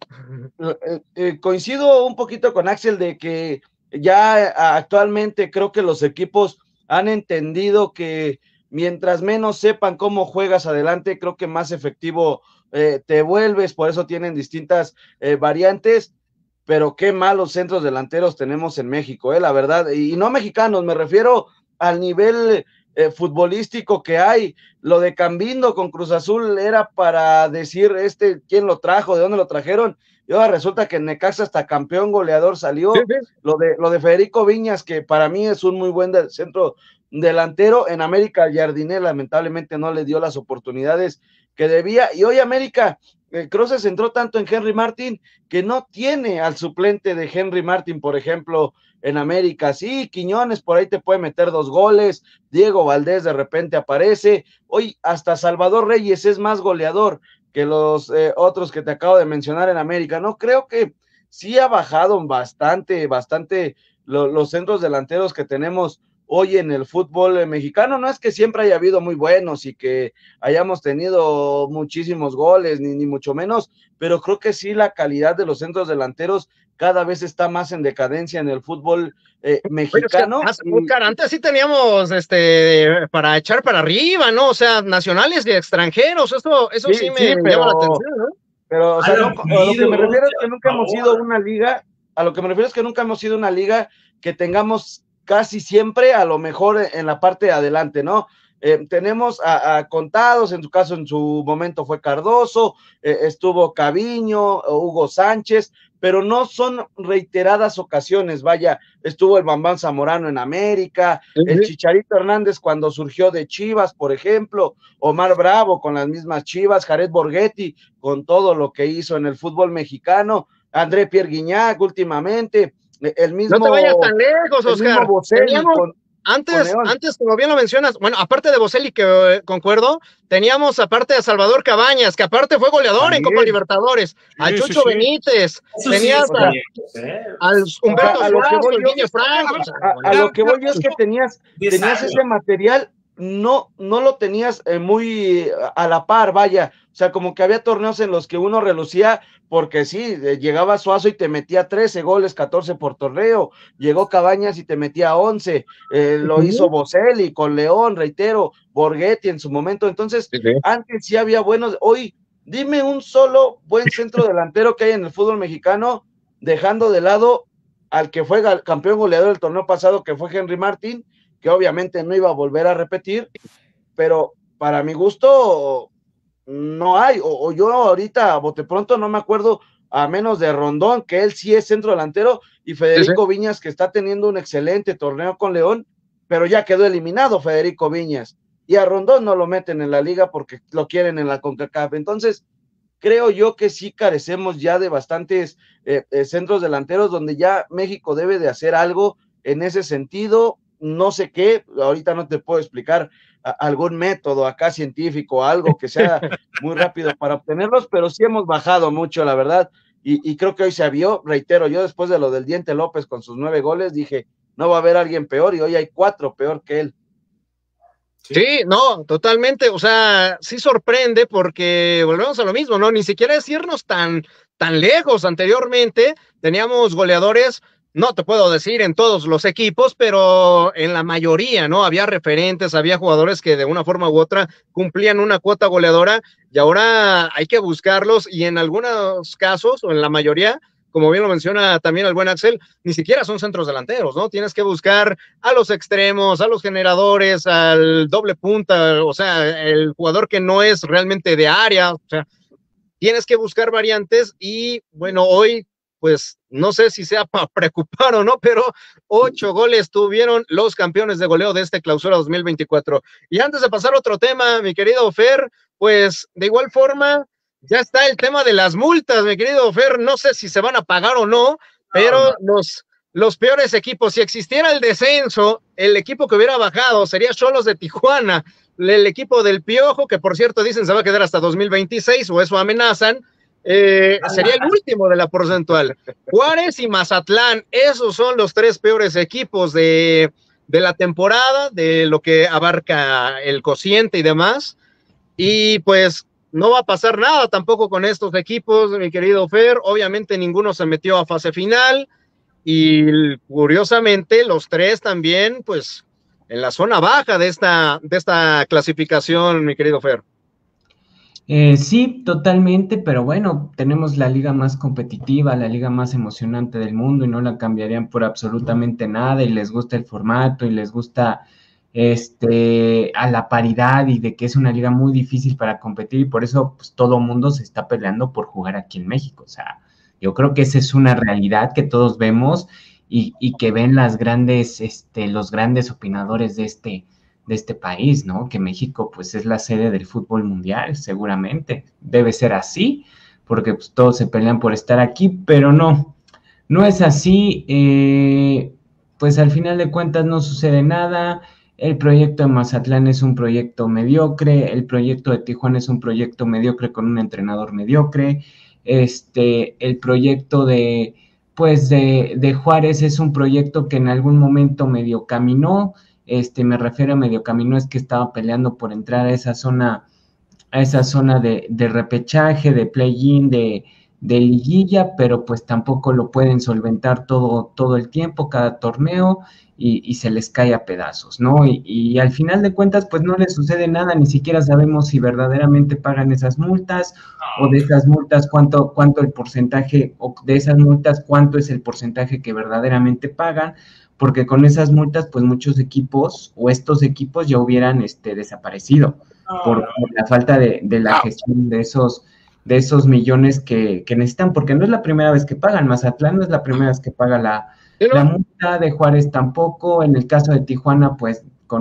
Coincido un poquito con Axel de que ya actualmente creo que los equipos han entendido que mientras menos sepan cómo juegas adelante, creo que más efectivo te vuelves, por eso tienen distintas variantes, pero qué malos centros delanteros tenemos en México, la verdad, y no mexicanos, me refiero al nivel futbolístico que hay. Lo de Cambindo con Cruz Azul era para decir quién lo trajo, de dónde lo trajeron, y ahora resulta que Necaxa hasta campeón goleador salió. Sí, sí. Lo de Federico Viñas, que para mí es un muy buen centro delantero. En América Jardiné lamentablemente no le dio las oportunidades que debía, y hoy América Cruz se centró tanto en Henry Martin que no tiene al suplente de Henry Martin, por ejemplo, en América. Sí, Quiñones por ahí te puede meter 2 goles, Diego Valdés de repente aparece, hoy hasta Salvador Reyes es más goleador que los otros que te acabo de mencionar en América, ¿no? Creo que sí ha bajado bastante los centros delanteros que tenemos hoy en el fútbol mexicano. No es que siempre haya habido muy buenos y que hayamos tenido muchísimos goles, ni mucho menos, pero creo que sí la calidad de los centros delanteros cada vez está más en decadencia en el fútbol mexicano. Es que, Oscar, antes sí teníamos para echar para arriba, ¿no? O sea, nacionales y extranjeros, eso sí me llama la atención, ¿no? Pero, o sea, a lo que me refiero es que nunca hemos sido una liga, que tengamos casi siempre a lo mejor en la parte de adelante, ¿no? Tenemos a contados, en su caso, en su momento fue Cardoso, estuvo Caviño, Hugo Sánchez, pero no son reiteradas ocasiones. Vaya, estuvo el Bambán Zamorano en América, el Chicharito Hernández cuando surgió de Chivas, por ejemplo, Omar Bravo con las mismas Chivas, Jared Borghetti con todo lo que hizo en el fútbol mexicano, André Pierre Guignac últimamente, el mismo... No te vayas tan lejos, Oscar. Antes, como bien lo mencionas, bueno, aparte de Boselli, que concuerdo, teníamos aparte a Salvador Cabañas, que aparte fue goleador también en Copa Libertadores, a Chucho Benítez, tenías al Humberto Suárez, el Guiño Franco. A lo que voy yo es que tenías ese material, no lo tenías muy a la par, vaya, o sea, como que había torneos en los que uno relucía, porque sí, llegaba Suazo y te metía 13 goles, 14 por torneo, llegó Cabañas y te metía 11, lo hizo Boselli con León, reitero, Borghetti en su momento. Entonces, antes sí había buenos. Hoy, dime un solo buen centro delantero que hay en el fútbol mexicano, dejando de lado al que fue campeón goleador del torneo pasado, que fue Henry Martin, que obviamente no iba a volver a repetir, pero para mi gusto no hay, o yo ahorita a bote pronto no me acuerdo, a menos de Rondón, que él sí es centro delantero, y Federico Viñas, que está teniendo un excelente torneo con León, pero ya quedó eliminado Federico Viñas, y a Rondón no lo meten en la liga porque lo quieren en la CONCACAF. Entonces creo yo que sí carecemos ya de bastantes centros delanteros, donde ya México debe de hacer algo en ese sentido. No sé qué, ahorita no te puedo explicar algún método acá científico, algo que sea muy rápido para obtenerlos, pero sí hemos bajado mucho, la verdad, y creo que hoy se vio, reitero, yo después de lo del Diente López con sus 9 goles, dije, no va a haber alguien peor, y hoy hay 4 peor que él. Sí, no, totalmente, o sea, sí sorprende porque volvemos a lo mismo, ¿no? Ni siquiera es irnos tan lejos. Anteriormente teníamos goleadores, no te puedo decir en todos los equipos, pero en la mayoría, ¿no? Había referentes, había jugadores que de una forma u otra cumplían una cuota goleadora, y ahora hay que buscarlos, y en algunos casos, o en la mayoría, como bien lo menciona también el buen Axel, ni siquiera son centros delanteros, ¿no? Tienes que buscar a los extremos, a los generadores, al doble punta, o sea, el jugador que no es realmente de área, o sea, tienes que buscar variantes. Y bueno, hoy pues no sé si sea para preocupar o no, pero 8 goles tuvieron los campeones de goleo de este clausura 2024. Y antes de pasar a otro tema, mi querido Fer, pues de igual forma ya está el tema de las multas, mi querido Fer, no sé si se van a pagar o no, pero los peores equipos, si existiera el descenso, el equipo que hubiera bajado sería Xolos de Tijuana, el equipo del Piojo, que por cierto dicen se va a quedar hasta 2026, o eso amenazan. Sería el último de la porcentual. Juárez y Mazatlán, esos son los 3 peores equipos de la temporada, de lo que abarca el cociente y demás. Y pues no va a pasar nada tampoco con estos equipos, mi querido Fer. Obviamente ninguno se metió a fase final, y curiosamente los 3 también pues la zona baja de esta clasificación, mi querido Fer. Sí, totalmente, pero bueno, tenemos la liga más competitiva, la liga más emocionante del mundo y no la cambiarían por absolutamente nada y les gusta el formato y les gusta a la paridad y de que es una liga muy difícil para competir y por eso pues, todo mundo se está peleando por jugar aquí en México. O sea, yo creo que esa es una realidad que todos vemos y que ven los grandes opinadores de este país, ¿no? Que México, pues, es la sede del fútbol mundial, seguramente. Debe ser así, porque pues, todos se pelean por estar aquí, pero no es así. Pues, al final de cuentas no sucede nada. El proyecto de Mazatlán es un proyecto mediocre, el proyecto de Tijuana es un proyecto mediocre con un entrenador mediocre, el proyecto de Juárez es un proyecto que en algún momento medio caminó. Me refiero a medio camino, es que estaba peleando por entrar a esa zona de repechaje, de play-in, de liguilla, pero pues tampoco lo pueden solventar todo el tiempo, cada torneo, y se les cae a pedazos, ¿no? Y al final de cuentas, pues no les sucede nada, ni siquiera sabemos si verdaderamente pagan esas multas, o de esas multas cuánto el porcentaje, o de esas multas cuánto es el porcentaje que verdaderamente pagan, porque con esas multas, pues muchos equipos o estos equipos ya hubieran desaparecido por la falta de la gestión de esos millones que necesitan, porque no es la primera vez que pagan. Mazatlán no es la primera vez que paga la multa, de Juárez tampoco. En el caso de Tijuana, pues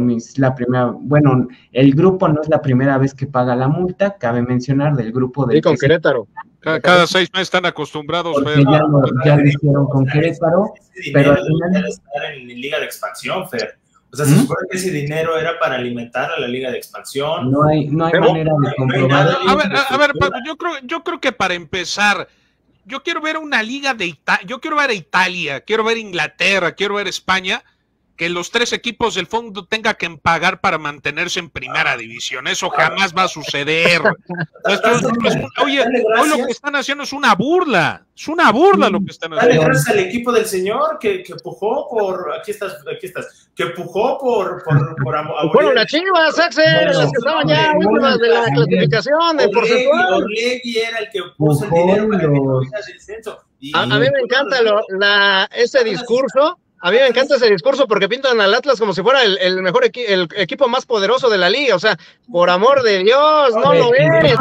el grupo no es la primera vez que paga la multa, cabe mencionar, del grupo de... Sí, con Querétaro. Cada 6 meses están acostumbrados. Fer. Ya lo hicieron con Querétaro, pero al final... estar en Liga de Expansión, Fer. O sea, se supone que ese dinero era para alimentar a la Liga de Expansión. No hay manera de comprobar. A ver, yo creo que para empezar, yo quiero ver una liga de Italia, yo quiero ver a Italia, quiero ver Inglaterra, quiero ver España, que los 3 equipos del fondo tengan que pagar para mantenerse en primera división. Eso jamás va a suceder. Oye, hoy lo que están haciendo es una burla. Es una burla lo que están haciendo. Dale gracias al equipo del señor que pujó por... Aquí estás. Que pujó por bueno, las Chivas, Axel, las que estaban ya últimas de la clasificación, el porcentual. Orlegui era el que puso el dinero para que no hubiera descenso. A mí me encanta ese discurso. A mí me encanta ese discurso porque pintan al Atlas como si fuera el mejor el equipo más poderoso de la liga. O sea, por amor de Dios, no lo es.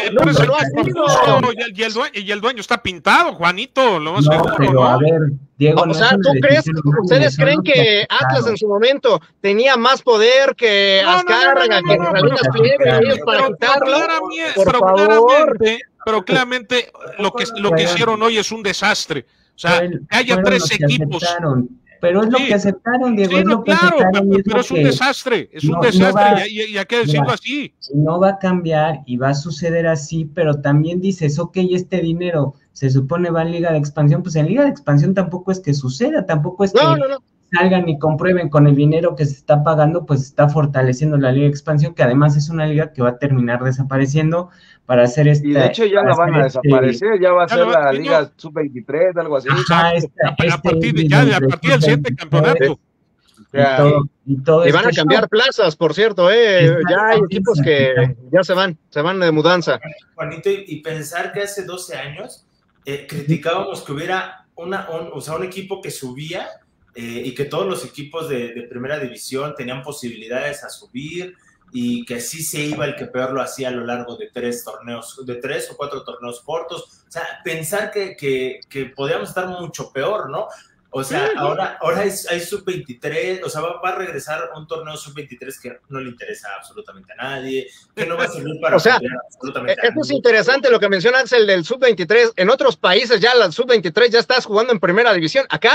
Y el dueño está pintado, Juanito. Lo más seguro, pero ¿no? A ver, Diego, o sea, ¿ustedes creen que Atlas en su momento tenía más poder que Azcárraga, que Salinas Pliego para quitarlo? Pero claramente lo que hicieron hoy es un desastre. O sea, que haya 3 equipos. Pero es lo que aceptaron, Diego. Sí, es lo que claro, aceptaron, pero es un desastre. Es un desastre y hay que decirlo así. No va a cambiar y va a suceder así, pero también dices, ok, este dinero se supone va en Liga de Expansión. Pues en Liga de Expansión tampoco es que suceda, tampoco es que salgan y comprueben con el dinero que se está pagando, pues está fortaleciendo la Liga de Expansión, que además es una liga que va a terminar desapareciendo para hacer y de hecho ya la van a desaparecer, ya va a ser la Liga Sub-23, algo así. A partir del siguiente campeonato. Y van a cambiar plazas, por cierto, ya hay equipos que ya se van de mudanza. Juanito, y pensar que hace 12 años criticábamos que hubiera un equipo que subía y que todos los equipos de primera división tenían posibilidades a subir y que así se iba el que peor lo hacía a lo largo de 3 o 4 torneos cortos. O sea, pensar que podíamos estar mucho peor, ¿no? O sea, ahora hay sub-23, o sea, va a regresar un torneo sub-23 que no le interesa absolutamente a nadie, que no va a servir para absolutamente a nadie. Es interesante lo que menciona Axel del sub-23. En otros países ya la sub-23 ya estás jugando en primera división. Acá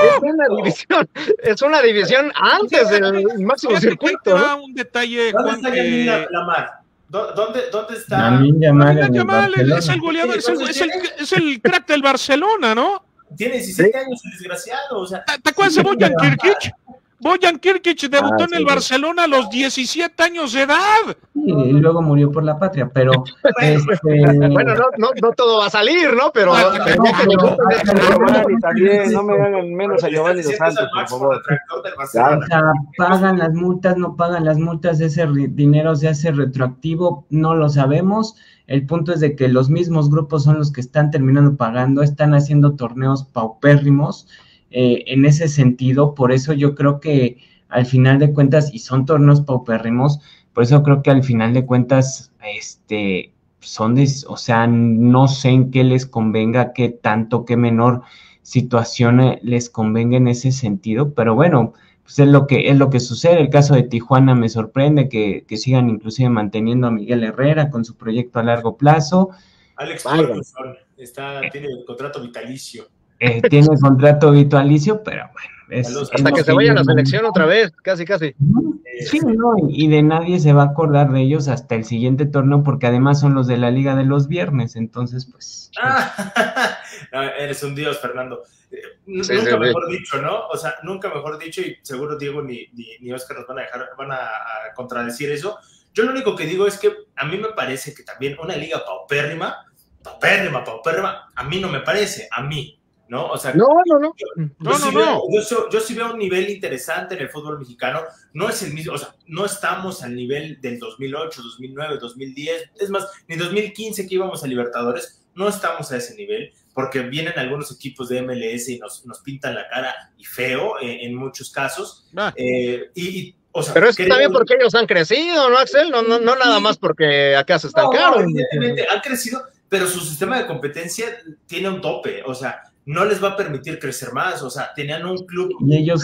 es una división antes del máximo circuito. ¿No? Un detalle, ¿Dónde Juan, está Yamin Lamar? ¿Dónde está? Yamin Yamal es el goleador, es el crack del Barcelona, ¿no? Tiene 17 años el desgraciado, o sea... ¿Te acuerdas de Bojan Kirkic? Bojan Kirkic debutó en el Barcelona a los 17 años de edad. Y luego murió por la patria, pero bueno, no todo va a salir, ¿no? Pero también no me hagan menos a Giovanni Dos Santos, por favor. O sea, pagan las multas, no pagan las multas, ese dinero se hace retroactivo, no lo sabemos. El punto es de que los mismos grupos son los que están terminando pagando, están haciendo torneos paupérrimos. En ese sentido, por eso yo creo que al final de cuentas, y son torneos paupérrimos, por eso creo que al final de cuentas, o sea, no sé en qué les convenga, qué tanto, qué menor situación les convenga en ese sentido, pero bueno, pues es lo que sucede. El caso de Tijuana me sorprende que sigan inclusive manteniendo a Miguel Herrera con su proyecto a largo plazo. Alex Ferguson tiene el contrato vitalicio. Tiene contrato vitalicio, pero bueno. Hasta que se vaya a la selección otra vez, casi. Sí, no, y de nadie se va a acordar de ellos hasta el siguiente torneo, porque además son los de la Liga de los Viernes, entonces pues... No, eres un dios, Fernando. Nunca mejor dicho, ¿no? O sea, nunca mejor dicho, y seguro Diego ni Oscar nos van a contradecir eso. Yo lo único que digo es que a mí me parece que también una liga paupérrima, a mí no me parece, a mí. ¿No? O sea, no. Yo sí veo un nivel interesante en el fútbol mexicano. No es el mismo, o sea, no estamos al nivel del 2008, 2009, 2010, es más, ni 2015 que íbamos a Libertadores, no estamos a ese nivel, porque vienen algunos equipos de MLS y nos pintan la cara y feo en muchos casos. O sea, pero eso está bien porque ellos han crecido, ¿no, Axel? No nada más porque acá se estancaron. No, evidentemente han crecido, pero su sistema de competencia tiene un tope, o sea, no les va a permitir crecer más, o sea, tenían un club y ellos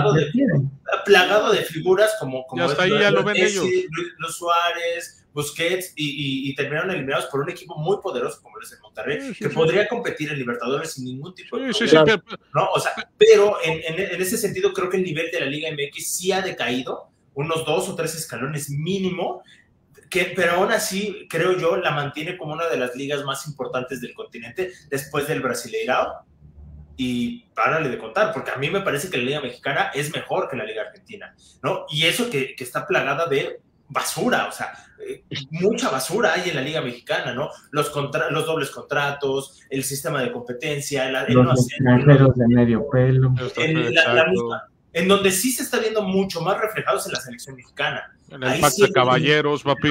plagado de figuras como hasta ahí ya lo ven ellos. Luis Suárez, Busquets, y terminaron eliminados por un equipo muy poderoso como es el Monterrey, que podría competir en Libertadores sin ningún tipo de problema. ¿No? O sea, pero en ese sentido creo que el nivel de la Liga MX sí ha decaído, unos 2 o 3 escalones mínimo, pero aún así, creo yo, la mantiene como una de las ligas más importantes del continente después del Brasileirao. Y párale de contar, porque a mí me parece que la Liga Mexicana es mejor que la Liga Argentina, ¿no? Y eso que está plagada de basura, o sea, mucha basura hay en la Liga Mexicana, ¿no? Los dobles contratos, el sistema de competencia, los extranjeros de medio pelo. En donde sí se está viendo mucho más reflejados en la selección mexicana. En el pacto de caballeros, papi.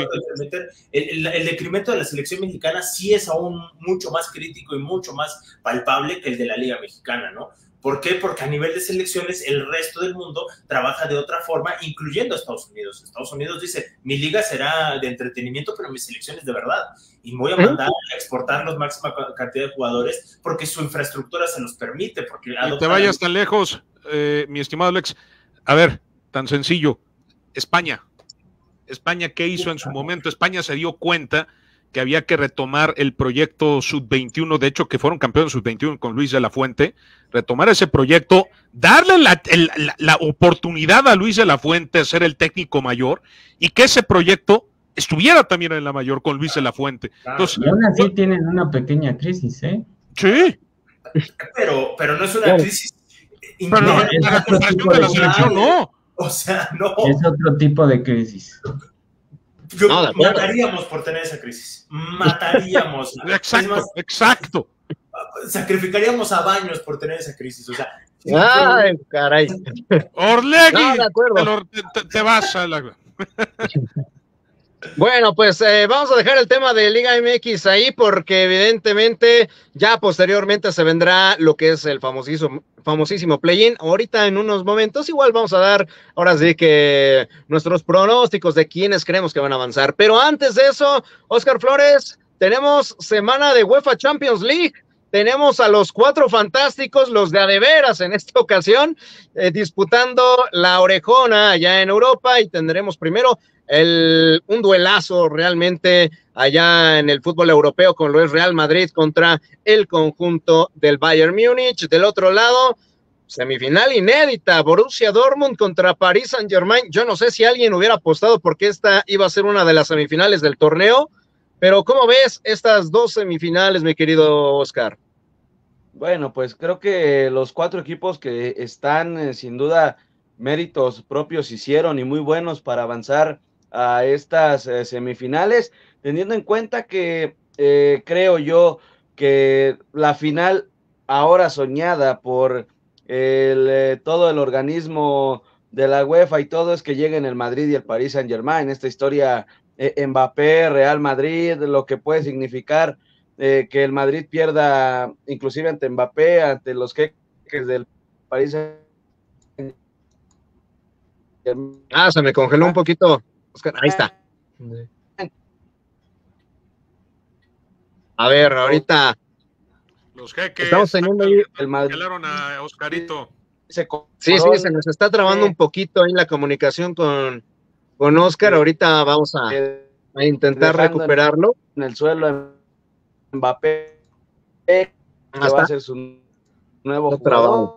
El decremento de la selección mexicana sí es aún mucho más crítico y mucho más palpable que el de la Liga Mexicana, ¿no? ¿Por qué? Porque a nivel de selecciones el resto del mundo trabaja de otra forma, incluyendo a Estados Unidos. Estados Unidos dice, mi liga será de entretenimiento, pero mi selección es de verdad. Y voy a mandar a exportar la máxima cantidad de jugadores porque su infraestructura se los permite. Porque no te vayas tan lejos, mi estimado Alex. A ver, tan sencillo. España, ¿qué hizo en su momento? España se dio cuenta que había que retomar el proyecto Sub-21, de hecho que fueron campeones Sub-21 con Luis de la Fuente, retomar ese proyecto, darle la oportunidad a Luis de la Fuente de ser el técnico mayor y que ese proyecto estuviera también en la mayor con Luis de la Fuente. Entonces, y aún así tienen una pequeña crisis, ¿eh? Sí. Pero no es una crisis. Pero la recuperación de la selección, no. O sea, no. Es otro tipo de crisis. Mataríamos por tener esa crisis. Mataríamos. Exacto. Sacrificaríamos a Baños por tener esa crisis. O sea. Ay, caray. Orlegui. Te vas a la. Bueno, pues vamos a dejar el tema de Liga MX ahí porque evidentemente ya posteriormente se vendrá lo que es el famosísimo play-in. Ahorita en unos momentos igual vamos a dar ahora sí que nuestros pronósticos de quiénes creemos que van a avanzar. Pero antes de eso, Oscar Flores, tenemos semana de UEFA Champions League. Tenemos a los 4 fantásticos, los de adeveras en esta ocasión, disputando la orejona allá en Europa y tendremos primero un duelazo realmente allá en el fútbol europeo con lo es Real Madrid contra el conjunto del Bayern Múnich. Del otro lado, semifinal inédita, Borussia Dortmund contra Paris Saint-Germain. Yo no sé si alguien hubiera apostado porque esta iba a ser una de las semifinales del torneo, pero ¿cómo ves estas 2 semifinales, mi querido Oscar? Bueno, pues creo que los 4 equipos que están sin duda méritos propios hicieron y muy buenos para avanzar a estas semifinales, teniendo en cuenta que creo yo que la final ahora soñada por todo el organismo de la UEFA y todo es que lleguen el Madrid y el Paris Saint-Germain, esta historia Mbappé, Real Madrid, lo que puede significar que el Madrid pierda inclusive ante Mbappé, ante los jeques del Paris Saint-Germain. Se me congeló un poquito, Oscar. Ahí está. A ver, ahorita los jeques estamos teniendo ahí el Madrid. Congelaron a Oscarito. Sí, se nos está trabando un poquito ahí la comunicación con Oscar. Ahorita vamos a intentar recuperarlo. En el suelo, Mbappé, que va a ser su nuevo jugador.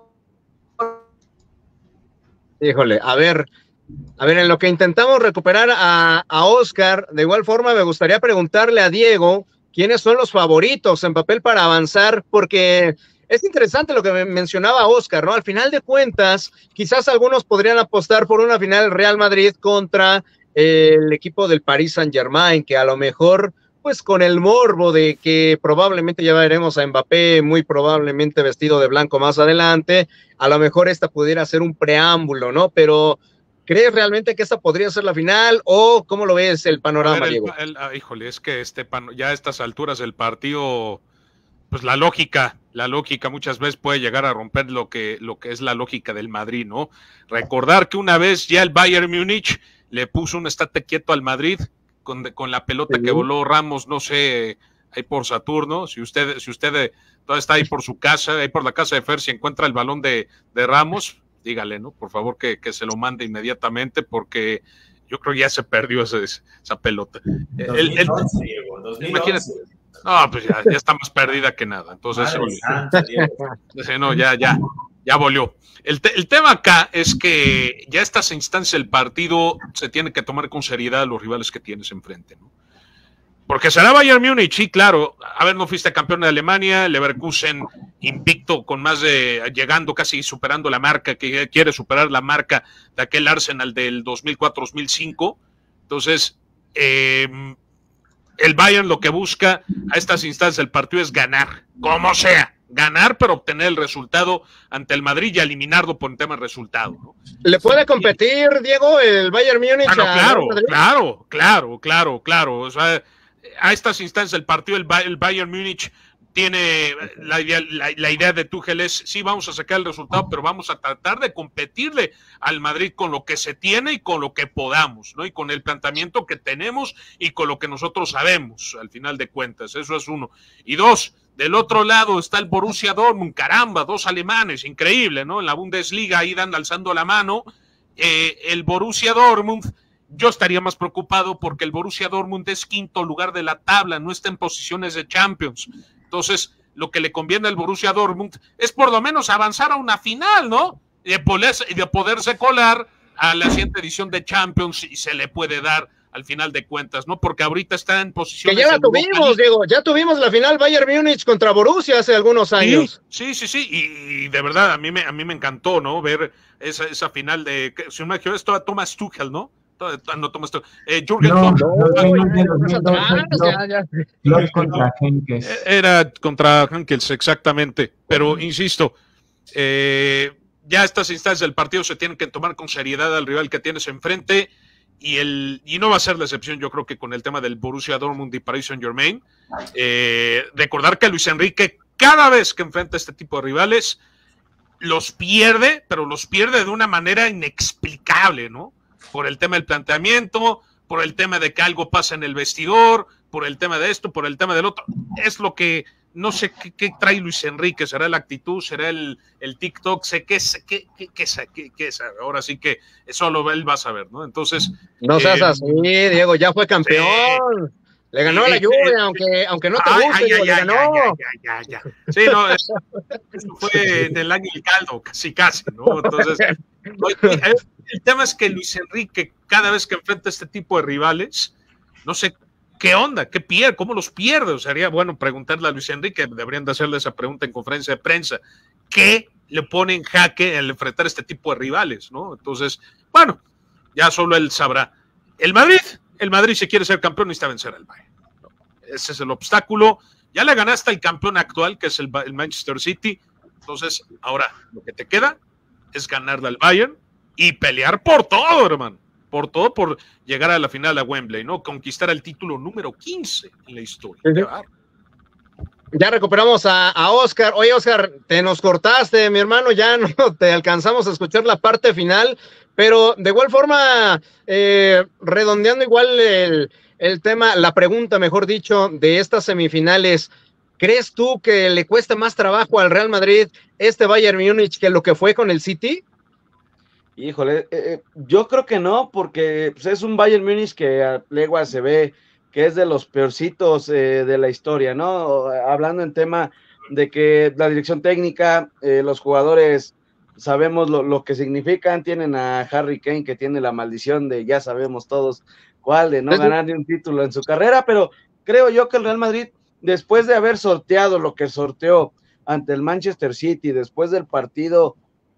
Híjole, a ver, en lo que intentamos recuperar a Oscar, de igual forma me gustaría preguntarle a Diego quiénes son los favoritos en papel para avanzar, porque es interesante lo que mencionaba Oscar, ¿no? Al final de cuentas, quizás algunos podrían apostar por una final Real Madrid contra el equipo del Paris Saint-Germain, que a lo mejor, pues con el morbo de que probablemente ya veremos a Mbappé muy probablemente vestido de blanco más adelante, a lo mejor esta pudiera ser un preámbulo, ¿no? Pero ¿crees realmente que esta podría ser la final o cómo lo ves el panorama, Diego? Híjole, es que ya a estas alturas del partido, pues la lógica muchas veces puede llegar a romper lo que es la lógica del Madrid, ¿no? Recordar que una vez ya el Bayern Múnich le puso un estate quieto al Madrid con la pelota que voló Ramos, no sé, ahí por Saturno, si usted todavía está ahí por su casa, ahí por la casa de Fer, si encuentra el balón de Ramos, dígale, ¿no? Por favor que se lo mande inmediatamente, porque yo creo que ya se perdió esa pelota. 2011, Diego, 2011. Imagínate. No, pues ya está más perdida que nada. Entonces, no, ya volvió. El tema acá es que ya estas instancias del partido se tiene que tomar con seriedad a los rivales que tienes enfrente, ¿no? Porque será Bayern Múnich, sí, claro. A ver, no fuiste campeón de Alemania, Leverkusen invicto llegando casi superando la marca, que quiere superar la marca de aquel Arsenal del 2004-2005. Entonces, el Bayern lo que busca a estas instancias del partido es ganar, como sea, ganar, pero obtener el resultado ante el Madrid y eliminarlo por un tema de resultado, ¿no? ¿Le puede competir, Diego, el Bayern Múnich? Claro. O sea, a estas instancias del partido, el Bayern Múnich tiene la idea de Tuchel es, sí, vamos a sacar el resultado, pero vamos a tratar de competirle al Madrid con lo que se tiene y con lo que podamos, ¿no? Y con el planteamiento que tenemos y con lo que nosotros sabemos, al final de cuentas. Eso es uno. Y dos, del otro lado está el Borussia Dortmund, caramba, 2 alemanes, increíble, ¿no? En la Bundesliga ahí dan alzando la mano. El Borussia Dortmund, yo estaría más preocupado porque el Borussia Dortmund es 5º lugar de la tabla, no está en posiciones de Champions. Entonces, lo que le conviene al Borussia Dortmund es por lo menos avanzar a una final, ¿no? De poderse colar a la siguiente edición de Champions y se le puede dar al final de cuentas, ¿no? Porque ahorita está en posiciones... Que ya la tuvimos, Diego, ya tuvimos la final Bayern Múnich contra Borussia hace algunos años. Sí, y de verdad, a mí me encantó, ¿no? Ver esa final de... Si no me equivoco, esto a Thomas Tuchel, ¿no? No tomas tú. Jürgen Klopp contra Henkels. Era contra Henkels, exactamente. Pero insisto, ya estas instancias del partido se tienen que tomar con seriedad al rival que tienes enfrente y no va a ser la excepción, yo creo que con el tema del Borussia Dortmund y Paris Saint-Germain. Recordar que Luis Enrique cada vez que enfrenta este tipo de rivales los pierde, pero los pierde de una manera inexplicable, ¿no? Por el tema del planteamiento, por el tema de que algo pasa en el vestidor, por el tema de esto, por el tema del otro. Es lo que no sé qué trae Luis Enrique. ¿Será la actitud? ¿Será el TikTok? ¿Qué es? Ahora sí que solo él va a saber, ¿no? Entonces... No seas así, Diego, ya fue campeón. Le ganó a la Juve, aunque no te guste, Diego, le ganó. Ya. Sí, no, eso fue en el año del caldo, casi, ¿no? Entonces... El tema es que Luis Enrique, cada vez que enfrenta este tipo de rivales, no sé qué onda, qué pierde, cómo los pierde. O sea, sería bueno preguntarle a Luis Enrique, deberían de hacerle esa pregunta en conferencia de prensa. ¿Qué le pone en jaque al enfrentar este tipo de rivales, ¿no? Entonces, bueno, ya solo él sabrá. El Madrid si quiere ser campeón necesita vencer al Bayern. Ese es el obstáculo. Ya le ganaste al campeón actual, que es el Manchester City. Entonces, ahora lo que te queda es ganarle al Bayern y pelear por todo, hermano. Por todo, por llegar a la final a Wembley, ¿no? Conquistar el título número 15 en la historia. Ya recuperamos a Oscar. Oye, Oscar, te nos cortaste, mi hermano, ya no te alcanzamos a escuchar la parte final, pero de igual forma, redondeando igual el tema, la pregunta, mejor dicho, de estas semifinales, ¿crees tú que le cuesta más trabajo al Real Madrid este Bayern Múnich que lo que fue con el City? Híjole, yo creo que no, porque pues, es un Bayern Múnich que a legua se ve que es de los peorcitos de la historia, ¿no? Hablando en tema de que la dirección técnica, los jugadores sabemos lo que significan, tienen a Harry Kane que tiene la maldición de ya sabemos todos cuál, de no ganar ni un título en su carrera, pero creo yo que el Real Madrid, después de haber sorteado lo que sorteó ante el Manchester City, después del partido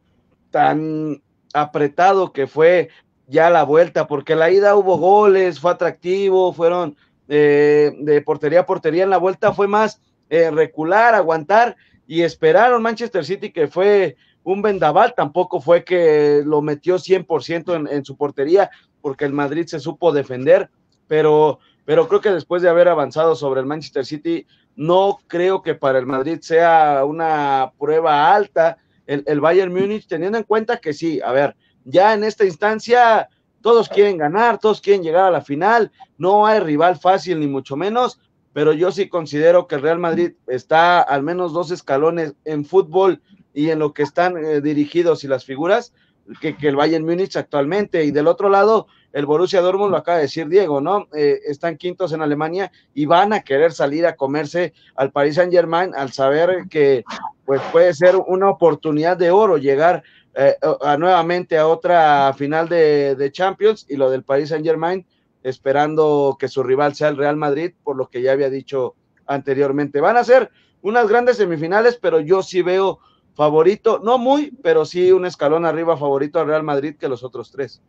tan apretado que fue ya la vuelta, porque la ida hubo goles, fue atractivo, fueron de portería a portería, en la vuelta fue más recular, aguantar y esperaron Manchester City, que fue un vendaval, tampoco fue que lo metió 100% en su portería, porque el Madrid se supo defender, pero creo que después de haber avanzado sobre el Manchester City, no creo que para el Madrid sea una prueba alta el Bayern Múnich, teniendo en cuenta que sí, a ver, ya en esta instancia todos quieren ganar, todos quieren llegar a la final, no hay rival fácil ni mucho menos, pero yo sí considero que el Real Madrid está al menos 2 escalones en fútbol y en lo que están dirigidos y las figuras que el Bayern Múnich actualmente. Y del otro lado, el Borussia Dortmund, lo acaba de decir Diego, ¿no? Están quintos en Alemania y van a querer salir a comerse al Paris Saint-Germain al saber que pues puede ser una oportunidad de oro llegar nuevamente a otra final de Champions, y lo del Paris Saint-Germain esperando que su rival sea el Real Madrid, por lo que ya había dicho anteriormente. Van a ser unas grandes semifinales, pero yo sí veo favorito, no muy, pero sí un escalón arriba favorito al Real Madrid que los otros tres.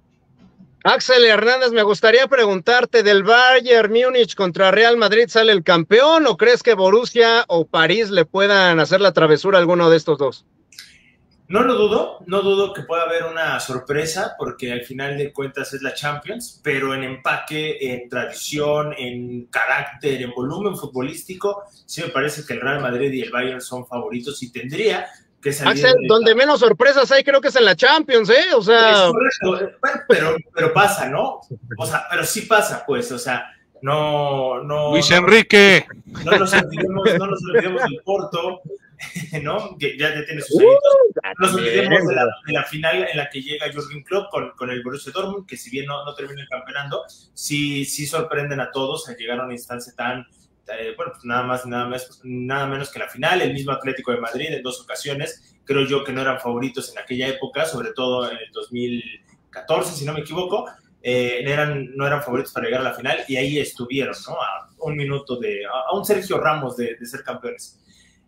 Axel Hernández, me gustaría preguntarte, ¿del Bayern Múnich contra Real Madrid sale el campeón o crees que Borussia o París le puedan hacer la travesura a alguno de estos dos? No lo dudo, no dudo que pueda haber una sorpresa, porque al final de cuentas es la Champions, pero en empaque, en tradición, en carácter, en volumen futbolístico, sí me parece que el Real Madrid y el Bayern son favoritos y tendría que salir. Axel, donde menos sorpresas hay creo que es en la Champions, ¿eh? O sea... Bueno, pero pasa, ¿no? O sea, pero sí pasa, pues, o sea, no... Luis Enrique. No nos olvidemos del Porto, ¿no? Que ya tiene sus añitos. No nos olvidemos de la final en la que llega Jürgen Klopp con el Borussia Dortmund, que si bien no terminan campeonando, sí sorprenden a todos a llegar a una instancia tan, bueno, pues nada menos que la final. El mismo Atlético de Madrid en 2 ocasiones, creo yo que no eran favoritos en aquella época, sobre todo en el 2014, si no me equivoco, no eran favoritos para llegar a la final, y ahí estuvieron, ¿no? A un minuto a un Sergio Ramos de ser campeones.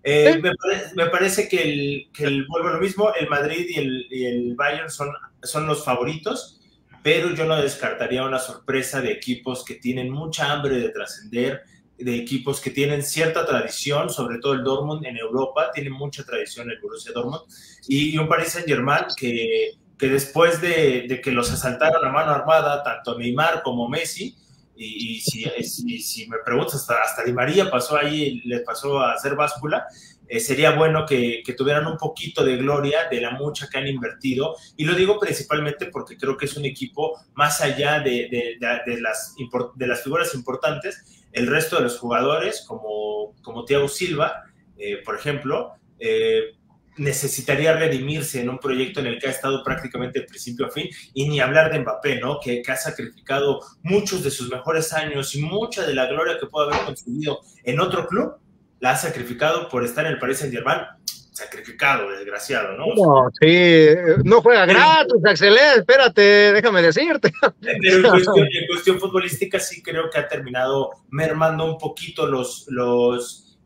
Me parece que vuelvo a lo mismo, el Madrid y el Bayern son los favoritos, pero yo no descartaría una sorpresa de equipos que tienen mucha hambre de trascender, de equipos que tienen cierta tradición, sobre todo el Dortmund en Europa, tiene mucha tradición el Borussia Dortmund, y un Paris Saint-Germain que después de que los asaltaron a mano armada, tanto Neymar como Messi, y si me preguntas, hasta Di María pasó ahí, le pasó a hacer báscula, sería bueno que tuvieran un poquito de gloria de la mucha que han invertido, y lo digo principalmente porque creo que es un equipo más allá de las figuras importantes. El resto de los jugadores, como Thiago Silva, por ejemplo, necesitaría redimirse en un proyecto en el que ha estado prácticamente de principio a fin, y ni hablar de Mbappé, ¿no? Que ha sacrificado muchos de sus mejores años y mucha de la gloria que puede haber conseguido en otro club, la ha sacrificado por estar en el Paris Saint-Germain. Sacrificado, desgraciado, ¿no? No, sí, no juega gratis, Axel, espérate, déjame decirte. Pero en cuestión futbolística sí creo que ha terminado mermando un poquito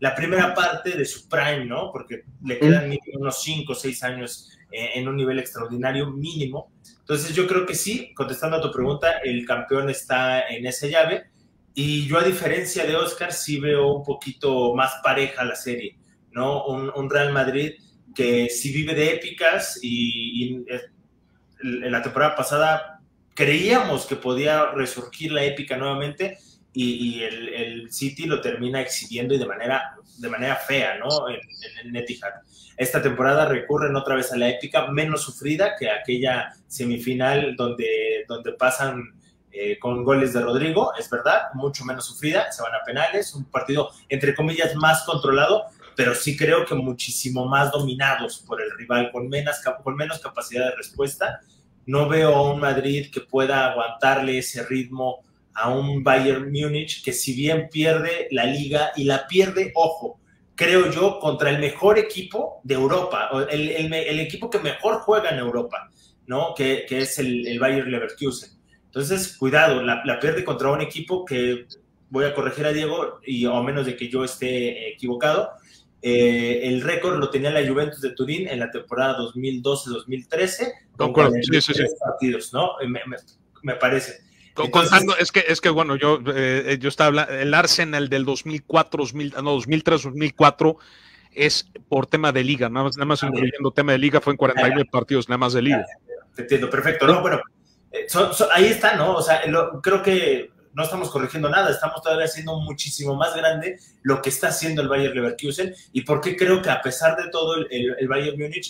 la primera parte de su prime, ¿no? Porque le quedan mínimo unos 5 o 6 años en un nivel extraordinario mínimo. Entonces yo creo que sí, contestando a tu pregunta, el campeón está en esa llave, y yo, a diferencia de Oscar, sí veo un poquito más pareja la serie, ¿no? Un Real Madrid que sí vive de épicas, y en la temporada pasada creíamos que podía resurgir la épica nuevamente, y el City lo termina exhibiendo, y de manera fea, ¿no? En Etihad. Esta temporada recurren otra vez a la épica, menos sufrida que aquella semifinal donde pasan con goles de Rodrigo, es verdad, mucho menos sufrida, se van a penales, un partido entre comillas más controlado, pero sí creo que muchísimo más dominados por el rival, con menos capacidad de respuesta. No veo a un Madrid que pueda aguantarle ese ritmo a un Bayern Múnich, que si bien pierde la Liga, y la pierde, ojo, creo yo, contra el mejor equipo de Europa, el equipo que mejor juega en Europa, ¿no? Que es el Bayer Leverkusen. Entonces, cuidado, la pierde contra un equipo que, voy a corregir a Diego, y a menos de que yo esté equivocado, el récord lo tenía la Juventus de Turín en la temporada 2012-2013, con 43 partidos, ¿no? Me parece. Entonces, contando, es que bueno, yo estaba hablando, el Arsenal del 2003-2004 es por tema de liga, nada más incluyendo tema de liga, fue en 49 partidos, nada más de liga. Te entiendo, perfecto. No, bueno, ahí está, ¿no? O sea, creo que no estamos corrigiendo nada, estamos todavía haciendo muchísimo más grande lo que está haciendo el Bayer Leverkusen, y porque creo que a pesar de todo el Bayern Múnich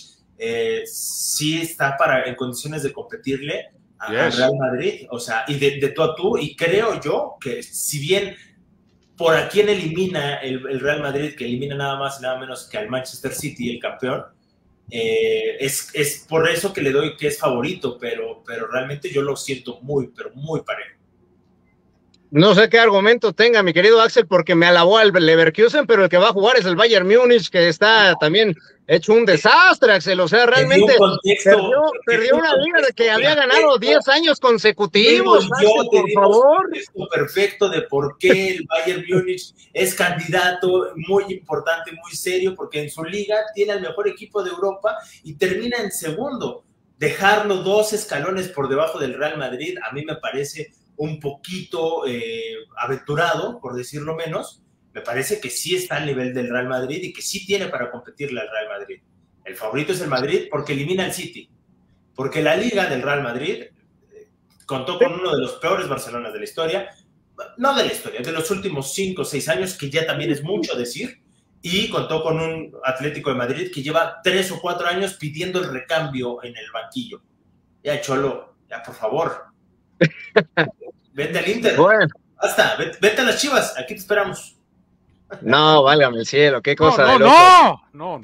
sí está en condiciones de competirle al Real Madrid, o sea, y de tú a tú, y creo yo que si bien por a quién elimina el Real Madrid, que elimina nada más y nada menos que al Manchester City, el campeón, es por eso que le doy que es favorito, pero realmente yo lo siento muy, pero muy parejo. No sé qué argumento tenga mi querido Axel, porque me alabó al Leverkusen, pero el que va a jugar es el Bayern Múnich, que está también hecho un desastre, Axel. O sea, realmente perdió una liga de que había ganado 10 años consecutivos. Axel, por favor. Perfecto de por qué el Bayern Múnich es candidato muy importante, muy serio, porque en su liga tiene el mejor equipo de Europa y termina en segundo. Dejarlo 2 escalones por debajo del Real Madrid, a mí me parece un poquito aventurado, por decirlo menos. Me parece que sí está al nivel del Real Madrid y que sí tiene para competirle al Real Madrid. El favorito es el Madrid porque elimina al City, porque la liga del Real Madrid contó con uno de los peores Barcelonas de la historia, no de la historia, de los últimos 5 o 6 años, que ya también es mucho decir, y contó con un Atlético de Madrid que lleva 3 o 4 años pidiendo el recambio en el banquillo. Ya, Cholo, ya, por favor. Vete al Inter. Bueno. Basta, vete a las Chivas, aquí te esperamos. No, válgame el cielo, qué cosa. No.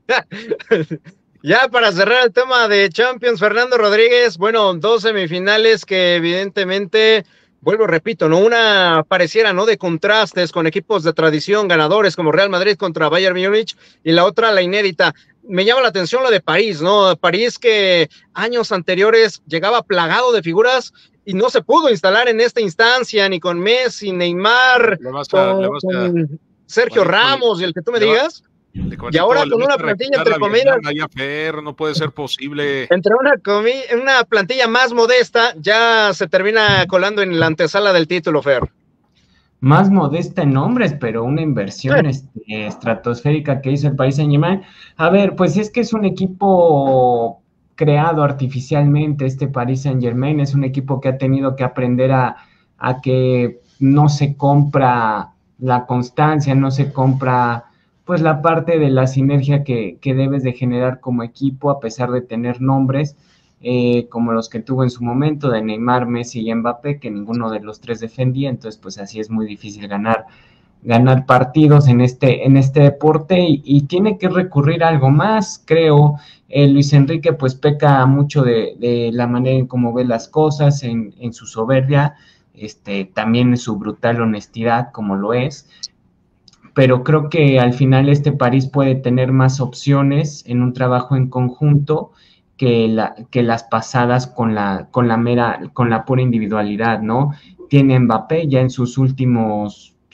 Ya para cerrar el tema de Champions, Fernando Rodríguez, bueno, 2 semifinales que evidentemente, vuelvo, repito, ¿no? Una pareciera, ¿no? De contrastes con equipos de tradición ganadores como Real Madrid contra Bayern Múnich, y la otra, la inédita. Me llama la atención lo de París, ¿no? París que años anteriores llegaba plagado de figuras y no se pudo instalar en esta instancia, ni con Messi, Neymar, con Sergio Ramos y el que tú me digas. Y ahora con una plantilla entre comillas, no puede ser posible. Entre una plantilla más modesta, ya se termina colando en la antesala del título, Fer. Más modesta en nombres, pero una inversión estratosférica que hizo el Paris Saint-Germain. A ver, pues es que es un equipo creado artificialmente, este Paris Saint-Germain, es un equipo que ha tenido que aprender a que no se compra la constancia, no se compra pues la parte de la sinergia que debes de generar como equipo, a pesar de tener nombres como los que tuvo en su momento, de Neymar, Messi y Mbappé, que ninguno de los 3 defendía. Entonces pues así es muy difícil ganar partidos en este deporte, y tiene que recurrir a algo más, creo. Luis Enrique pues peca mucho de la manera en cómo ve las cosas, en su soberbia, también en su brutal honestidad, como lo es, pero creo que al final París puede tener más opciones en un trabajo en conjunto que las pasadas con la pura individualidad, ¿no? Tiene Mbappé ya en sus últimos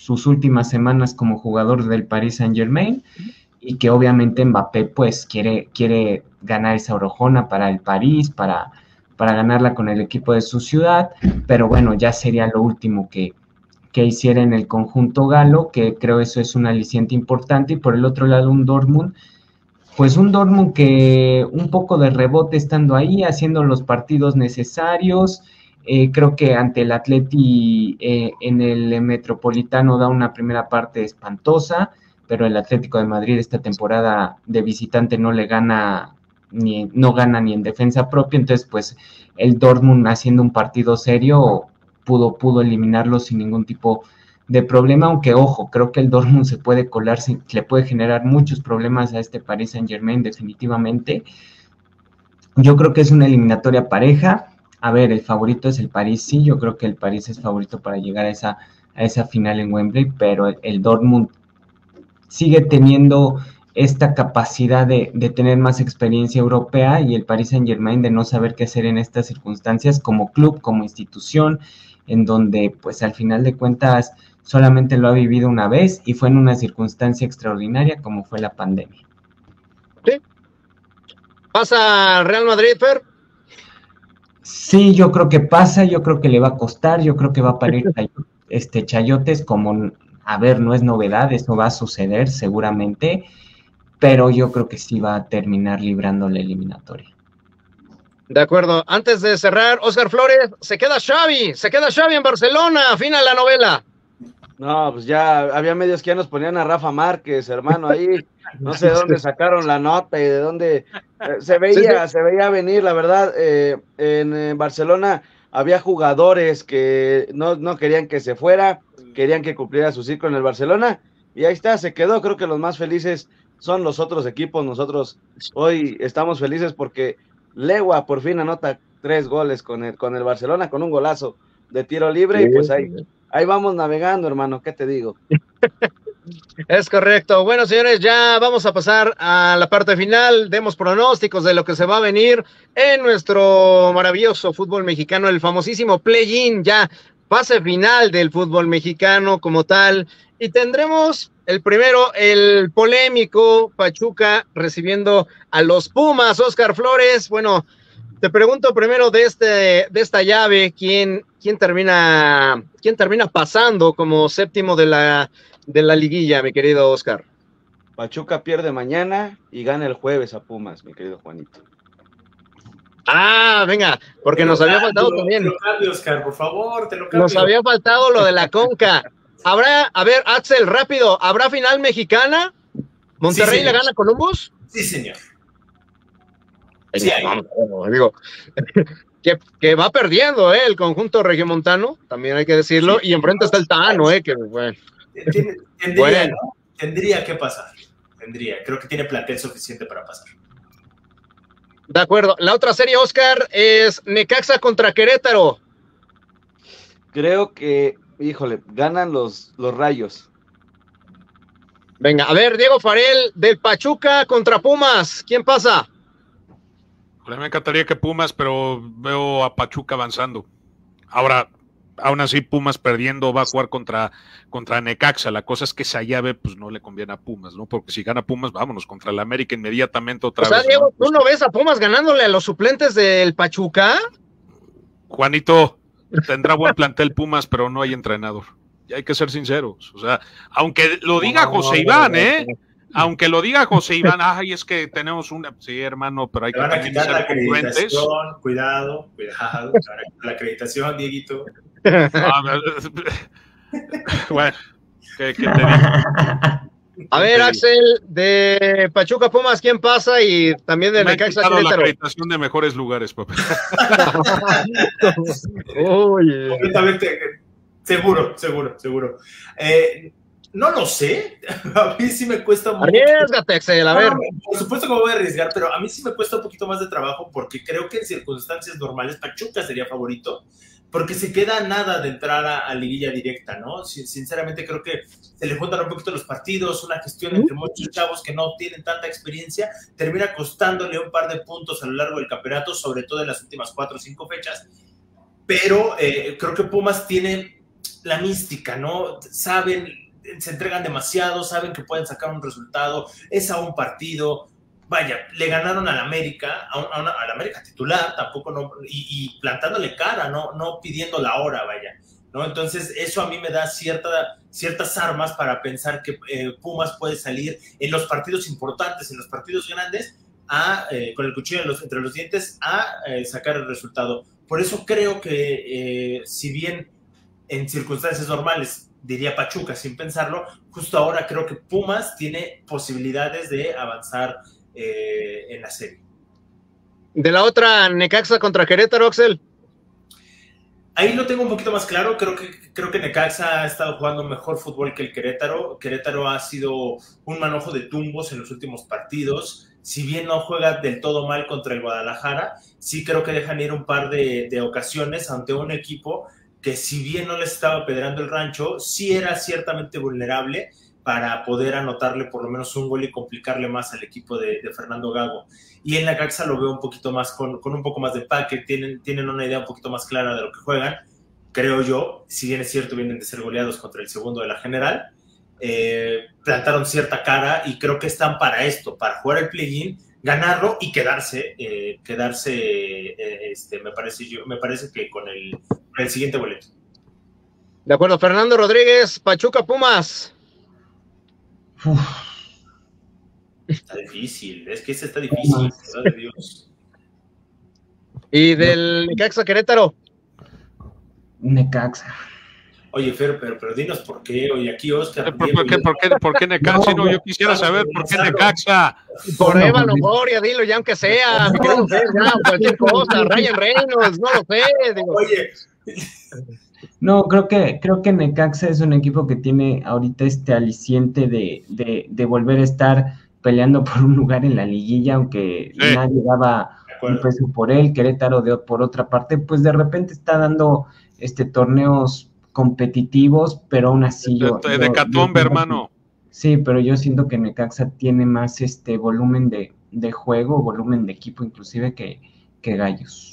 sus últimas semanas como jugador del Paris Saint-Germain, y que obviamente Mbappé pues quiere ganar esa orejona para el París, para ganarla con el equipo de su ciudad, pero bueno, ya sería lo último que hiciera en el conjunto galo, que creo eso es un aliciente importante. Y por el otro lado un Dortmund, pues un Dortmund que un poco de rebote estando ahí, haciendo los partidos necesarios. Creo que ante el Atleti en el Metropolitano da una primera parte espantosa, pero el Atlético de Madrid esta temporada de visitante no gana ni en defensa propia. Entonces pues el Dortmund, haciendo un partido serio, pudo eliminarlo sin ningún tipo de problema, aunque ojo, creo que el Dortmund se puede colar, le puede generar muchos problemas a este Paris Saint-Germain definitivamente. Yo creo que es una eliminatoria pareja. A ver, el favorito es el París, sí, yo creo que el París es favorito para llegar a esa final en Wembley, pero el Dortmund sigue teniendo esta capacidad de tener más experiencia europea, y el Paris Saint-Germain de no saber qué hacer en estas circunstancias como club, como institución, en donde pues al final de cuentas solamente lo ha vivido una vez y fue en una circunstancia extraordinaria como fue la pandemia. ¿Sí? ¿Pasa al Real Madrid, Fer? Sí, yo creo que pasa, yo creo que le va a costar, yo creo que va a parir chayotes, como, a ver, no es novedad, eso va a suceder seguramente, pero yo creo que sí va a terminar librando la eliminatoria. De acuerdo. Antes de cerrar, Óscar Flores, se queda Xavi en Barcelona, fin a la novela. No, pues ya había medios que ya nos ponían a Rafa Márquez, hermano, ahí, no sé de dónde sacaron la nota y de dónde se veía venir, la verdad. En Barcelona había jugadores que no querían que se fuera, querían que cumpliera su ciclo en el Barcelona, y ahí está, se quedó. Creo que los más felices son los otros equipos. Nosotros hoy estamos felices porque Legua por fin anota 3 goles con el Barcelona, con un golazo de tiro libre, sí, y pues ahí vamos navegando, hermano, ¿qué te digo? Es correcto. Bueno, señores, ya vamos a pasar a la parte final. Demos pronósticos de lo que se va a venir en nuestro maravilloso fútbol mexicano, el famosísimo play-in, ya fase final del fútbol mexicano como tal. Y tendremos el primero, el polémico Pachuca recibiendo a los Pumas. Óscar Flores, bueno, te pregunto primero de esta llave, ¿quién termina pasando como séptimo de la liguilla, mi querido Óscar? Pachuca pierde mañana y gana el jueves a Pumas, mi querido Juanito. Ah, venga, porque nos había faltado también. Te lo cambio, Óscar, por favor, te lo cambio. Nos había faltado lo de la Conca. A ver, Axel, rápido, ¿habrá final mexicana? ¿Monterrey sí, le gana a Columbus? Sí, señor. Sí, digo, que va perdiendo el conjunto regiomontano, también hay que decirlo, sí, y enfrente está el Tano, que bueno. Tendría que pasar, creo que tiene plantel suficiente para pasar. De acuerdo, la otra serie, Óscar, es Necaxa contra Querétaro. Creo que, híjole, ganan los Rayos. Venga, a ver, Diego Farel, del Pachuca contra Pumas, ¿quién pasa? Me encantaría que Pumas, pero veo a Pachuca avanzando. Ahora, aún así, Pumas perdiendo va a jugar contra Necaxa. La cosa es que esa llave pues no le conviene a Pumas, ¿no? Porque si gana Pumas, vámonos contra el América inmediatamente otra vez. O sea, Diego, ¿no? ¿tú no ves a Pumas ganándole a los suplentes del Pachuca? Juanito, tendrá buen plantel Pumas, pero no hay entrenador. Y hay que ser sinceros. O sea, aunque lo diga José Iván, aunque lo diga José Iván, ay, es que tenemos una... Sí, hermano, pero hay que también ser congruentes. Cuidado, la acreditación, Dieguito. Bueno, ¿qué te digo? A ver, Axel, de Pachuca Pumas, ¿quién pasa? Y también de Necaxa Querétaro. La acreditación de mejores lugares, papá. Oye. Completamente, seguro. No lo sé, a mí sí me cuesta mucho. Arriésgate, Axel, a ver. Por supuesto que me voy a arriesgar, pero a mí sí me cuesta un poquito más de trabajo porque creo que en circunstancias normales Pachuca sería favorito, porque se queda nada de entrar a liguilla directa, ¿no? Sinceramente creo que se le juntan un poquito los partidos, una gestión entre muchos chavos que no tienen tanta experiencia, termina costándole un par de puntos a lo largo del campeonato, sobre todo en las últimas 4 o 5 fechas, pero creo que Pumas tiene la mística, ¿no? Saben, se entregan demasiado, saben que pueden sacar un resultado, es a un partido. Vaya, le ganaron al América, al América titular, tampoco no, y plantándole cara, no pidiendo la hora, vaya, ¿no? Entonces, eso a mí me da ciertas armas para pensar que Pumas puede salir en los partidos importantes, en los partidos grandes, con el cuchillo entre los dientes, a sacar el resultado. Por eso creo que, si bien en circunstancias normales diría Pachuca sin pensarlo, justo ahora creo que Pumas tiene posibilidades de avanzar en la serie. De la otra, Necaxa contra Querétaro, Axel. Ahí lo tengo un poquito más claro. Creo que Necaxa ha estado jugando mejor fútbol que el Querétaro. Querétaro ha sido un manojo de tumbos en los últimos partidos. Si bien no juega del todo mal contra el Guadalajara, sí creo que dejan ir un par de ocasiones ante un equipo que, si bien no les estaba pedrando el rancho, sí era ciertamente vulnerable para poder anotarle por lo menos un gol y complicarle más al equipo de Fernando Gago. Y en Necaxa lo veo un poquito más, con un poco más de empaque, tienen una idea un poquito más clara de lo que juegan, creo yo. Si bien es cierto, vienen de ser goleados contra el segundo de la general, plantaron cierta cara y creo que están para esto, para jugar el play-in, ganarlo y quedarse me parece que con el siguiente boleto. De acuerdo, Fernando Rodríguez, Pachuca Pumas. Está difícil, es que ese está difícil, verdad de Dios. ¿Y del Necaxa Querétaro? Necaxa. Oye, Fer, pero dinos por qué. Oye, aquí Oscar. ¿Por qué Necaxa? No, yo quisiera saber por qué Necaxa. Por Eva Longoria, dilo ya aunque sea. Cualquier cosa, Ryan Reynolds, no lo sé. Digo. Oye. No, creo que Necaxa es un equipo que tiene ahorita este aliciente de volver a estar peleando por un lugar en la liguilla, aunque nadie daba un peso por él. Querétaro, por otra parte, pues de repente está dando torneos competitivos, pero aún así de Catombe, hermano. Sí, pero yo siento que Necaxa tiene más volumen de juego, volumen de equipo inclusive que Gallos.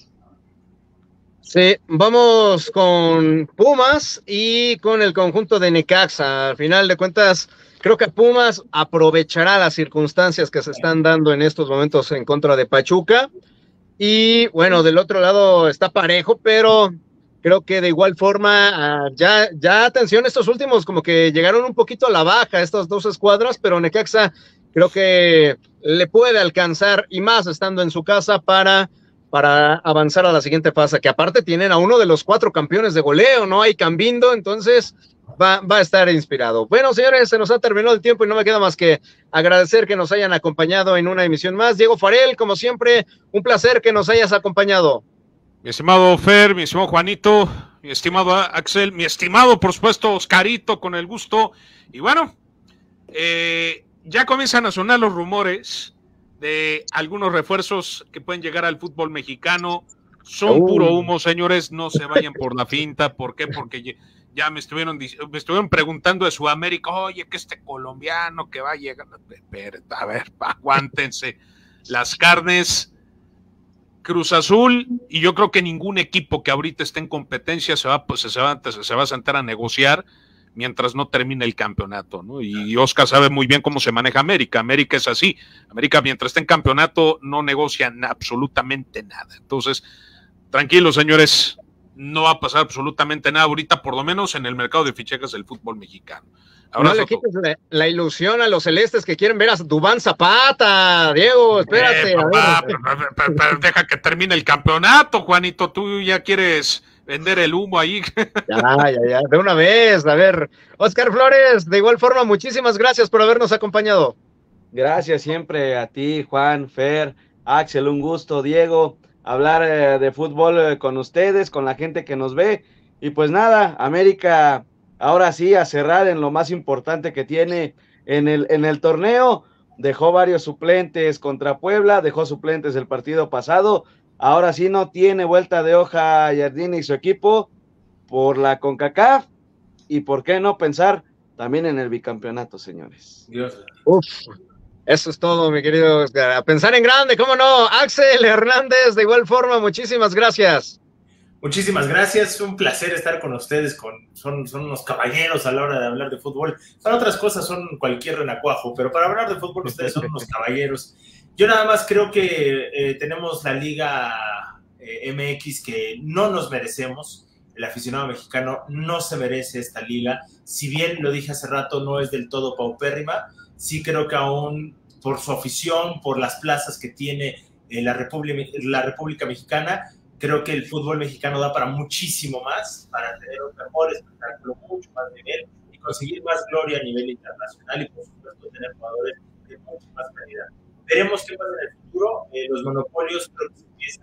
Sí, vamos con Pumas y con el conjunto de Necaxa. Al final de cuentas, creo que Pumas aprovechará las circunstancias que se están dando en estos momentos en contra de Pachuca. Y bueno, del otro lado está parejo, pero creo que de igual forma, ya atención, estos últimos como que llegaron un poquito a la baja, estas dos escuadras, pero Necaxa creo que le puede alcanzar, y más estando en su casa, para avanzar a la siguiente fase, que aparte tienen a uno de los 4 campeones de goleo, ¿no? Hay Cambindo, entonces va a estar inspirado. Bueno, señores, se nos ha terminado el tiempo y no me queda más que agradecer que nos hayan acompañado en una emisión más. Diego Farell, como siempre, un placer que nos hayas acompañado. Mi estimado Fer, mi estimado Juanito, mi estimado Axel, mi estimado, por supuesto, Oscarito, con el gusto. Y bueno, ya comienzan a sonar los rumores de algunos refuerzos que pueden llegar al fútbol mexicano. Son puro humo, señores, no se vayan por la finta. ¿Por qué? Porque ya me estuvieron preguntando de Sudamérica, oye, que colombiano que va a llegar. A ver, aguántense las carnes. Cruz Azul, y yo creo que ningún equipo que ahorita esté en competencia se va a sentar a negociar mientras no termine el campeonato, ¿no? Y Oscar sabe muy bien cómo se maneja América. América es así. América, mientras esté en campeonato, no negocian absolutamente nada. Entonces, tranquilos, señores, no va a pasar absolutamente nada ahorita, por lo menos en el mercado de fichajes del fútbol mexicano. Ahora no le quites la ilusión a los celestes que quieren ver a Duván Zapata, Diego, espérate. Pero deja que termine el campeonato, Juanito, tú ya quieres vender el humo ahí. Ya, de una vez. A ver, Oscar Flores, de igual forma, muchísimas gracias por habernos acompañado. Gracias siempre a ti, Juan, Fer, Axel, un gusto, Diego, hablar de fútbol con ustedes, con la gente que nos ve. Y pues nada, América, ahora sí, a cerrar en lo más importante que tiene en el torneo. Dejó varios suplentes contra Puebla, dejó suplentes el partido pasado. Ahora sí no tiene vuelta de hoja Jardine y su equipo por la CONCACAF, y por qué no pensar también en el bicampeonato, señores. Eso es todo, mi querido Oscar. A pensar en grande, ¿cómo no? Axel Hernández, de igual forma, muchísimas gracias. Muchísimas gracias, un placer estar con ustedes, son unos caballeros a la hora de hablar de fútbol. Para otras cosas son cualquier renacuajo, pero para hablar de fútbol ustedes son unos caballeros. Yo nada más creo que tenemos la Liga MX que no nos merecemos. El aficionado mexicano no se merece esta liga. Si bien, lo dije hace rato, no es del todo paupérrima, sí creo que aún por su afición, por las plazas que tiene la República Mexicana, creo que el fútbol mexicano da para muchísimo más, para tener un mejor espectáculo, mucho más nivel y conseguir más gloria a nivel internacional y por supuesto tener jugadores de mucha más calidad. Veremos qué pasa en el futuro. Los monopolios creo que se empiezan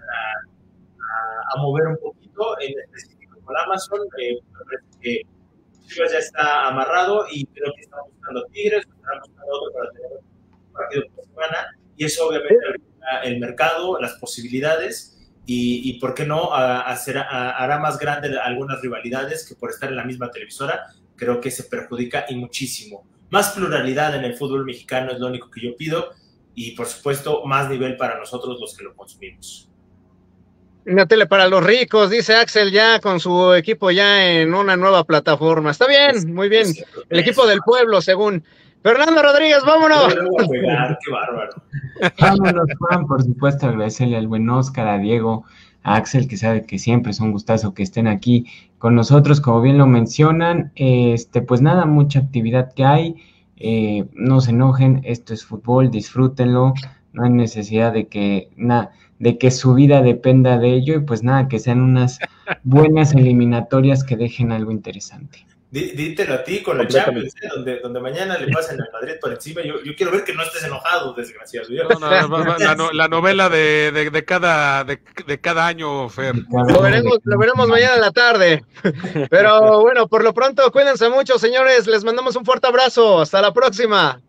a mover un poquito, en específico con Amazon. Me parece que Chivas ya está amarrado y creo que están buscando Tigres, están buscando otro para tener un partido por semana y eso obviamente abrirá el mercado, las posibilidades. Y por qué no hará más grande algunas rivalidades que por estar en la misma televisora creo que se perjudica y muchísimo. Más pluralidad en el fútbol mexicano es lo único que yo pido y por supuesto más nivel para nosotros los que lo consumimos. Una tele para los ricos, dice Axel, ya con su equipo ya en una nueva plataforma. Está bien, muy bien. El equipo del pueblo, según Fernando Rodríguez, vámonos. Qué bárbaro. Vámonos, Juan, por supuesto, agradecerle al buen Oscar, a Diego, a Axel, que sabe que siempre es un gustazo que estén aquí con nosotros, como bien lo mencionan. Pues nada, mucha actividad que hay, no se enojen, esto es fútbol, disfrútenlo, no hay necesidad de que su vida dependa de ello, y pues nada, que sean unas buenas eliminatorias que dejen algo interesante. Dítelo a ti con la Champions, donde mañana le pasen al Madrid por encima. Yo quiero ver que no estés enojado, desgraciado. La novela de cada año, Fer. Lo veremos mañana en la tarde. Pero bueno, por lo pronto, cuídense mucho, señores. Les mandamos un fuerte abrazo. Hasta la próxima.